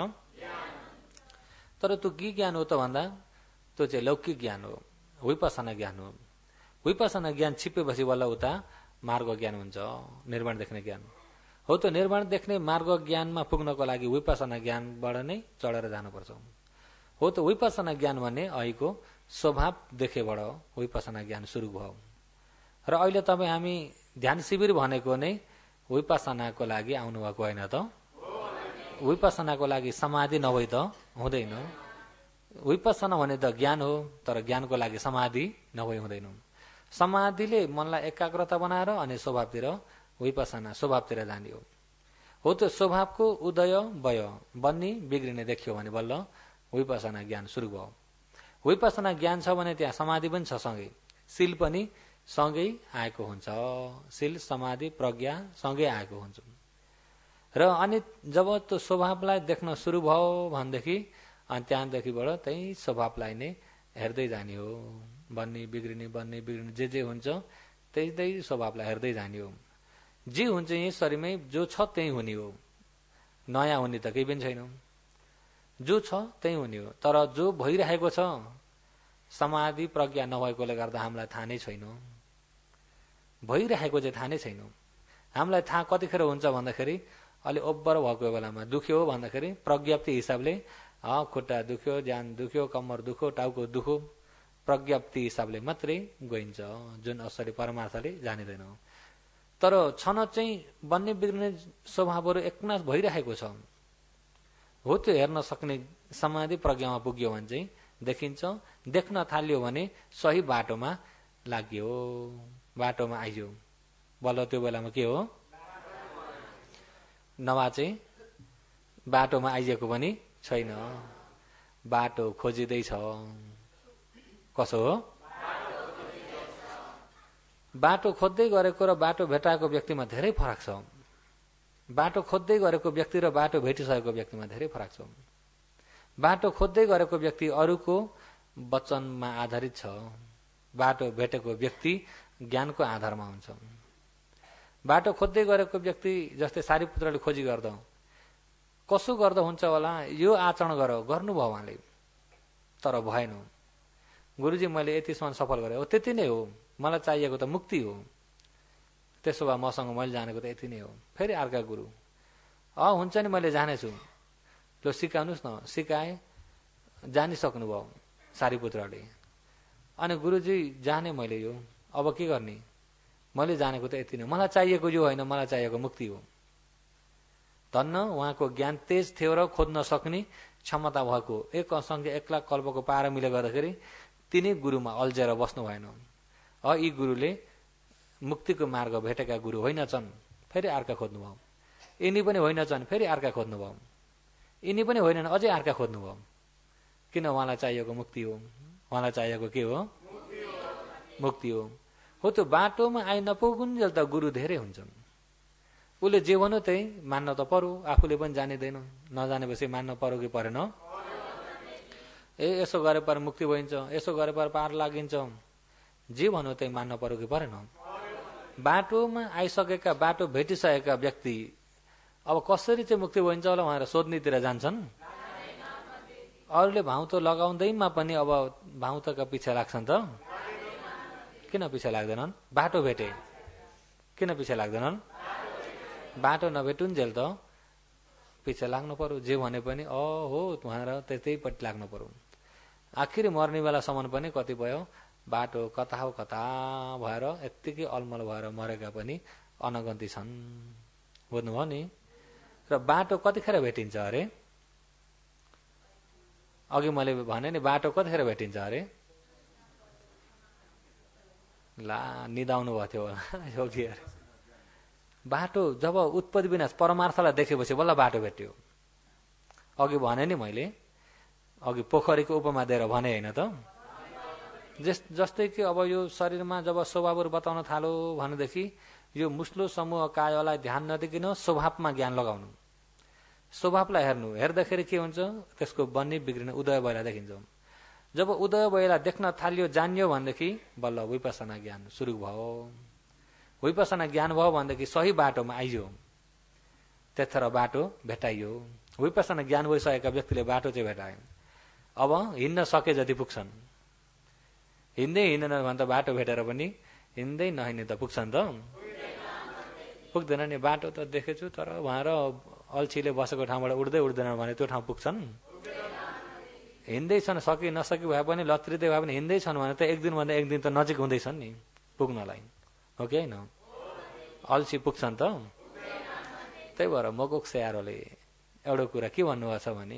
तर त्यो के ज्ञान हो त भन्दा त्यो चाहिँ लौकिक ज्ञान हो, विपස්සना ज्ञान हो। विपස්සना ज्ञान छिपेपछि बल्ल उता मार्ग ज्ञान हुन्छ, निर्माण देख्ने ज्ञान हो। त्यो निर्माण देख्ने मार्ग ज्ञानमा पुग्नको लागि विपස්සना ज्ञानबाट नै चढेर जानुपर्छ। हो त विपස්සना ज्ञान भन्ने अहिलेको स्वभाव देखेबाट विपස්සना ज्ञान सुरु भयो। र अहिले तपाईँ हामी ध्यान शिविर भनेको नै विपස්සनाको लागि आउनुभएको होइन त? विपස්සनाको लागि समाधि नभई त हुँदैन। विपස්සना भने त ज्ञान हो, तर ज्ञानको लागि समाधि नभई हुँदैन। समाधिले मनलाई एकाग्रता बनाएर अनि स्वभावतिर विपස්සना स्वभावतिर जाने हो। हो त्यो स्वभावको उदय वय बन्ने बिग्रिने देखियो भने बल्ल विपස්සना ज्ञान सुरु भयो। विपස්සना ज्ञान छ भने त्यहाँ समाधि पनि छ सँगै, शील पनि सँगै आएको हुन्छ, शील समाधि प्रज्ञा सँगै आएको हुन्छ। र अनि जब त्यो स्वभावलाई देख्न सुरु भयो भनेदेखि अनि त्यहाँदेखिबाट त्यही स्वभावलाई नै हेर्दै जाने हो। बन्ने बिग्रिने जे हुन्छ त्यही स्वभावलाई हेर्दै जाने हो। जे हुन्छ यही शरीरमै जो छ त्यही हुने हो, नयाँ हुने त केही पनि छैन। जो छ त्यही हुने हो, तर जो भइरहेको छ समाधि प्रज्ञा नभएकोले गर्दा हामीलाई थाहा नै छैन। भइरहेको चाहिँ थाहा नै छैन। हामीलाई थाहा कतिखेर हुन्छ भन्दाखेरि अलि ओभर भएको बेलामा दुख्यो भन्दाखेरि प्रज्ञप्ति हिसाबले खुट्टा दुख्यो, ज्यान दुख्यो, कम्मर दुख्यो, टाउको दुख्यो, प्रज्ञप्ति हिसाबले मात्रै गइन्छ, जुन असली परमार्थले जानिँदैन। तर छन चाहिँ बन्ने बिग्रिने स्वभावहरू एकनाश भइरहेको छ। हो त्यो हेर्न सक्ने समाधि प्रज्ञामा पुग्यो भने चाहिँ देखिन्छ। देख्न थाल्यो भने सही बाटोमा लाग्यो, बाटोमा आइयो, बल्ल त्यो बेलामा के हो? नभए चाहिँ बाटोमा आइएको पनि छैन, बाटो खोजिँदैछ। कसो हो? बाटो खोज्दै गरेको र बाटो भेटाएको व्यक्तिमा धेरै फरक छ। बाटो खोज्दै गरेको व्यक्ति र बाटो भेटिसकेको व्यक्तिमा धेरै फरक छ। बाटो खोज्दै गरेको व्यक्ति अरूको वचनमा आधारित छ, बाटो भेटेको व्यक्ति ज्ञानको आधारमा हुन्छ। बाटो खोज्दै गरेको व्यक्ति जस्तै सारीपुत्रले खोजी गर्दा कसो गर्दा हुन्छ होला, यो आचरण गर्नुभयो उहाँले, तर भएन। गुरुजी मैले यतिसम्म सफल गरेँ, हो त्यति नै हो, मलाई चाहिएको त मुक्ति हो, त्यसो भए मसँग मैले जानेको त यति नै हो। फेरि अर्का गुरु हुन्छ नि मैले जानेछु, ल सिकाउनुहोस् न। सिकाए, जानिसक्नुभयो सारीपुत्रले। अनि गुरुजी जाने मैले यो, अब के गर्ने? मैले जानेको त यति नै, मलाई चाहिएको यो होइन, मलाई चाहिएको मुक्ति हो। धन्न उहाँको ज्ञान तेज थियो र खोज्न सक्ने क्षमता भएको एक असङ्ख्य 1 लाख कल्पको पारमीले गर्दाखेरि तिनै गुरुमा अल्झेर बस्नु भएन। यी गुरुले मुक्तिको मार्ग भेटेका गुरु होइनछन्, फेरि अर्का खोज्नुभयो। यिनी पनि होइनछन्, फेरि अर्का खोज्नुभयो। यिनी पनि होइनन्, अझै अर्का खोज्नुभयो। किन? उहाँलाई चाहिएको मुक्ति हो। उहाँलाई चाहिएको के हो? मुक्ति हो। हो त्यो बाटोमा आइ नपुगुन्जेल त गुरु धेरै हुन्छन्। उसले जे भन्यो त्यही मान्न त पर्यो, आफूले पनि जानिँदैन, नजानेपछि मान्न पर्यो कि परेन? यसो गरे पर मुक्ति भइन्छ, यसो गरे पर पार लागिन्छ, जे भन्नु त्यही मान्न पर्यो कि परेन? बाटोमा आइसकेका, बाटो भेटिसकेका व्यक्ति अब कसरी चाहिँ मुक्ति भइन्छ होला भनेर सोध्नेतिर जान्छन्। अरूले भाउ त लगाउँदैमा पनि अब भाउ तका पछि लाग्छन् त, किन पछि लाग्दैनन्? बाटो भेटे किन पछि लाग्दैनन्? बाटो नभेटुन्जेल त पछि लाग्नु पर्यो। जे भने पनि हो भनेर त्यतैपट्टि लाग्नु पर्यो। आखिर मर्ने बेलासम्म पनि कतिपय बाटो कता हो कता भएर यत्तिकै अलमल भएर मरेका पनि अनगन्ती छन्। बुझ्नुभयो नि? र बाटो कतिखेर भेटिन्छ अरे? अघि मैले भने नि बाटो कतिखेर भेटिन्छ अरे? ला निदाउनु भएको थियो योगी अरे। बाटो जब उत्पत्ति विनाश परमार्थलाई देखेपछि बल्ल बाटो भेट्यो। अघि भने नि मैले, अघि पोखरीको उपमा दिएर भने होइन त? जस्तै कि अब यो शरीरमा जब स्वभावहरू बताउन थाल्यो भनेदेखि यो मुस्लो समूह कायलाई ध्यान नदिकन स्वभावमा ज्ञान लगाउनु, स्वभावलाई हेर्नु। हेर्दाखेरि के हुन्छ? त्यसको बन्ने बिग्रिने उदय भएर देखिन्छ। जब उदय भएर देख्न थालियो, जानियो भनेदेखि बल्ल विपसना ज्ञान सुरु भयो। विपसना ज्ञान भयो भनेदेखि सही बाटोमा आइयो, त्यतिखेर बाटो भेटाइयो। विपसना ज्ञान भइसकेका व्यक्तिले बाटो चाहिँ भेटायो। अब हिँड्न सके जति पुग्छन्, हिँड्दै हिँड्दैन भने त बाटो भेटेर पनि हिँड्दै नहिँड्ने त पुग्छन् त? पुग्दैन नि। बाटो त देखेछु तर उहाँहरू अल्छीले बसेको ठाउँबाट उड्दै उड्दैन भने त्यो ठाउँ पुग्छन्? हिँड्दैछन्, सकि नसकी भए पनि लत्रिँदै भए पनि हिँड्दैछन् भने त एक दिन भन्दा एक दिन त नजिक हुँदैछन् नि पुग्नलाई, हो कि होइन? अल्छी पुग्छन् त? त्यही भएर मगोक स्यारोले एउटा कुरा के भन्नुभएको छ भने,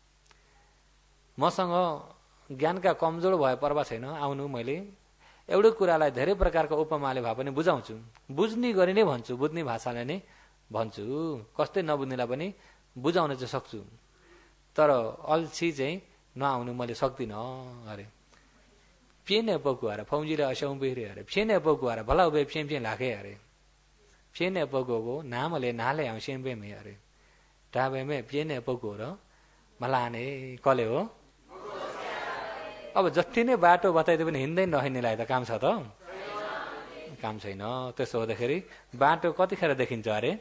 मसँग ज्ञानका कमजोर भए पर्वा छैन, आउनु मैले एउटै कुरालाई धेरै प्रकारको उपमाले भए पनि बुझाउँछु। बुझ्ने गरी नै भन्छु, बुझ्ने भाषाले नै भन्छु, कस्तै नबुझ्नेलाई पनि बुझाउन चाहिँ सक्छु। तर अल्छी चाहिँ नआउनु मैले सक्दिनँ अरे। पिने पकु अरे फौजीले असौँ बिग्रे अरे, पिने पकु अरे भला उभे पिएम पिएम लाखे अरे, पिने पकु हो नामले नाले आउँ सेम्पे मे अरे, टाबे मे पिने पकु र मलाने कले हो। अब जति नै बाटो बताइदियो पनि हिँड्दै नहिँड्नेलाई त काम छ त? काम छैन। त्यसो हुँदाखेरि बाटो कतिखेर देखिन्छ अरे?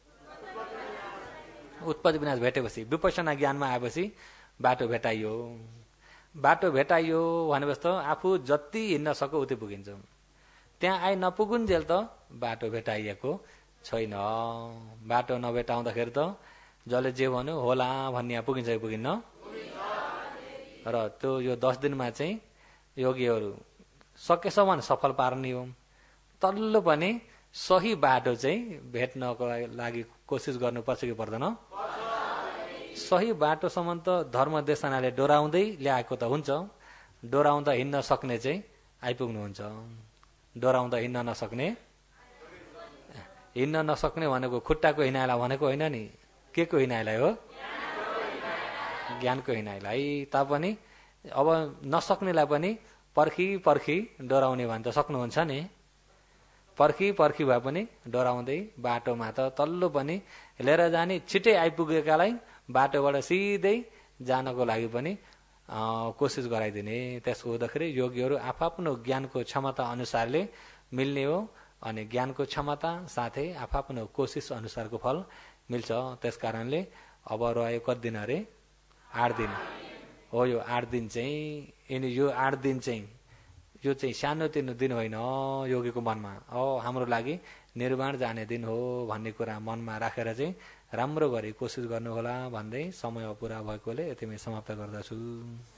उत्पत्ति विनाश भेटेपछि, विपसना ज्ञानमा आएपछि बाटो भेटाइयो। बाटो भेटाइयो भनेपछि त आफू जति हिँड्न सक्यो उति पुगिन्छ। त्यहाँ आइ नपुगुन्जेल त बाटो भेटाइएको छैन। बाटो नभेटाउँदाखेरि त जसले जे भन्यो होला भन्ने पुगिन्छ कि पुगिन्न? र त्यो यो 10 दिनमा चाहिँ योगीहरू सकेसम्म सफल पार्ने हो। तल्लो पनि सही बाटो चाहिँ भेट्नको लागि कोसिस गर्नुपर्छ कि पर्दैन? सही बाटोसम्म त धर्म देशनाले डोराउँदै ल्याएको त हुन्छ, डोराउँदा हिँड्न सक्ने चाहिँ आइपुग्नुहुन्छ। डोराउँदा हिँड्न नसक्ने, हिँड्न नसक्ने भनेको खुट्टाको हिँडाइला भनेको होइन नि, के को हिँडाइलाई हो? ज्ञानको हिँडाइलाई। तापनि अब नसक्नेलाई पनि पर्खी पर्खी डोराउने भने त सक्नुहुन्छ नि। पर्खी पर्खी भए पनि डोराउँदै बाटोमा त तल्लो पनि लिएर जाने, छिटै आइपुगेकालाई बाटोबाट सिधै जानको लागि पनि कोसिस गराइदिने। त्यसो हुँदाखेरि योगीहरू आफआफ्नो ज्ञानको क्षमता अनुसारले मिल्ने हो। अनि ज्ञानको क्षमता साथै आफआफ्नो कोसिस अनुसारको फल मिल्छ। त्यस कारणले अब रह्यो कति दिन अरे? 8 दिन हो। यो 8 दिन चाहिँ यो 8 दिन चाहिँ यो चाहिँ सानोतिनो दिन होइन योगीको मनमा। हाम्रो लागि निर्वाण जाने दिन हो भन्ने कुरा मनमा राखेर चाहिँ राम्रो गरी कोसिस गर्नु होला भन्दै समय पुरा भएकोले यतिमै समाप्त गर्दछु।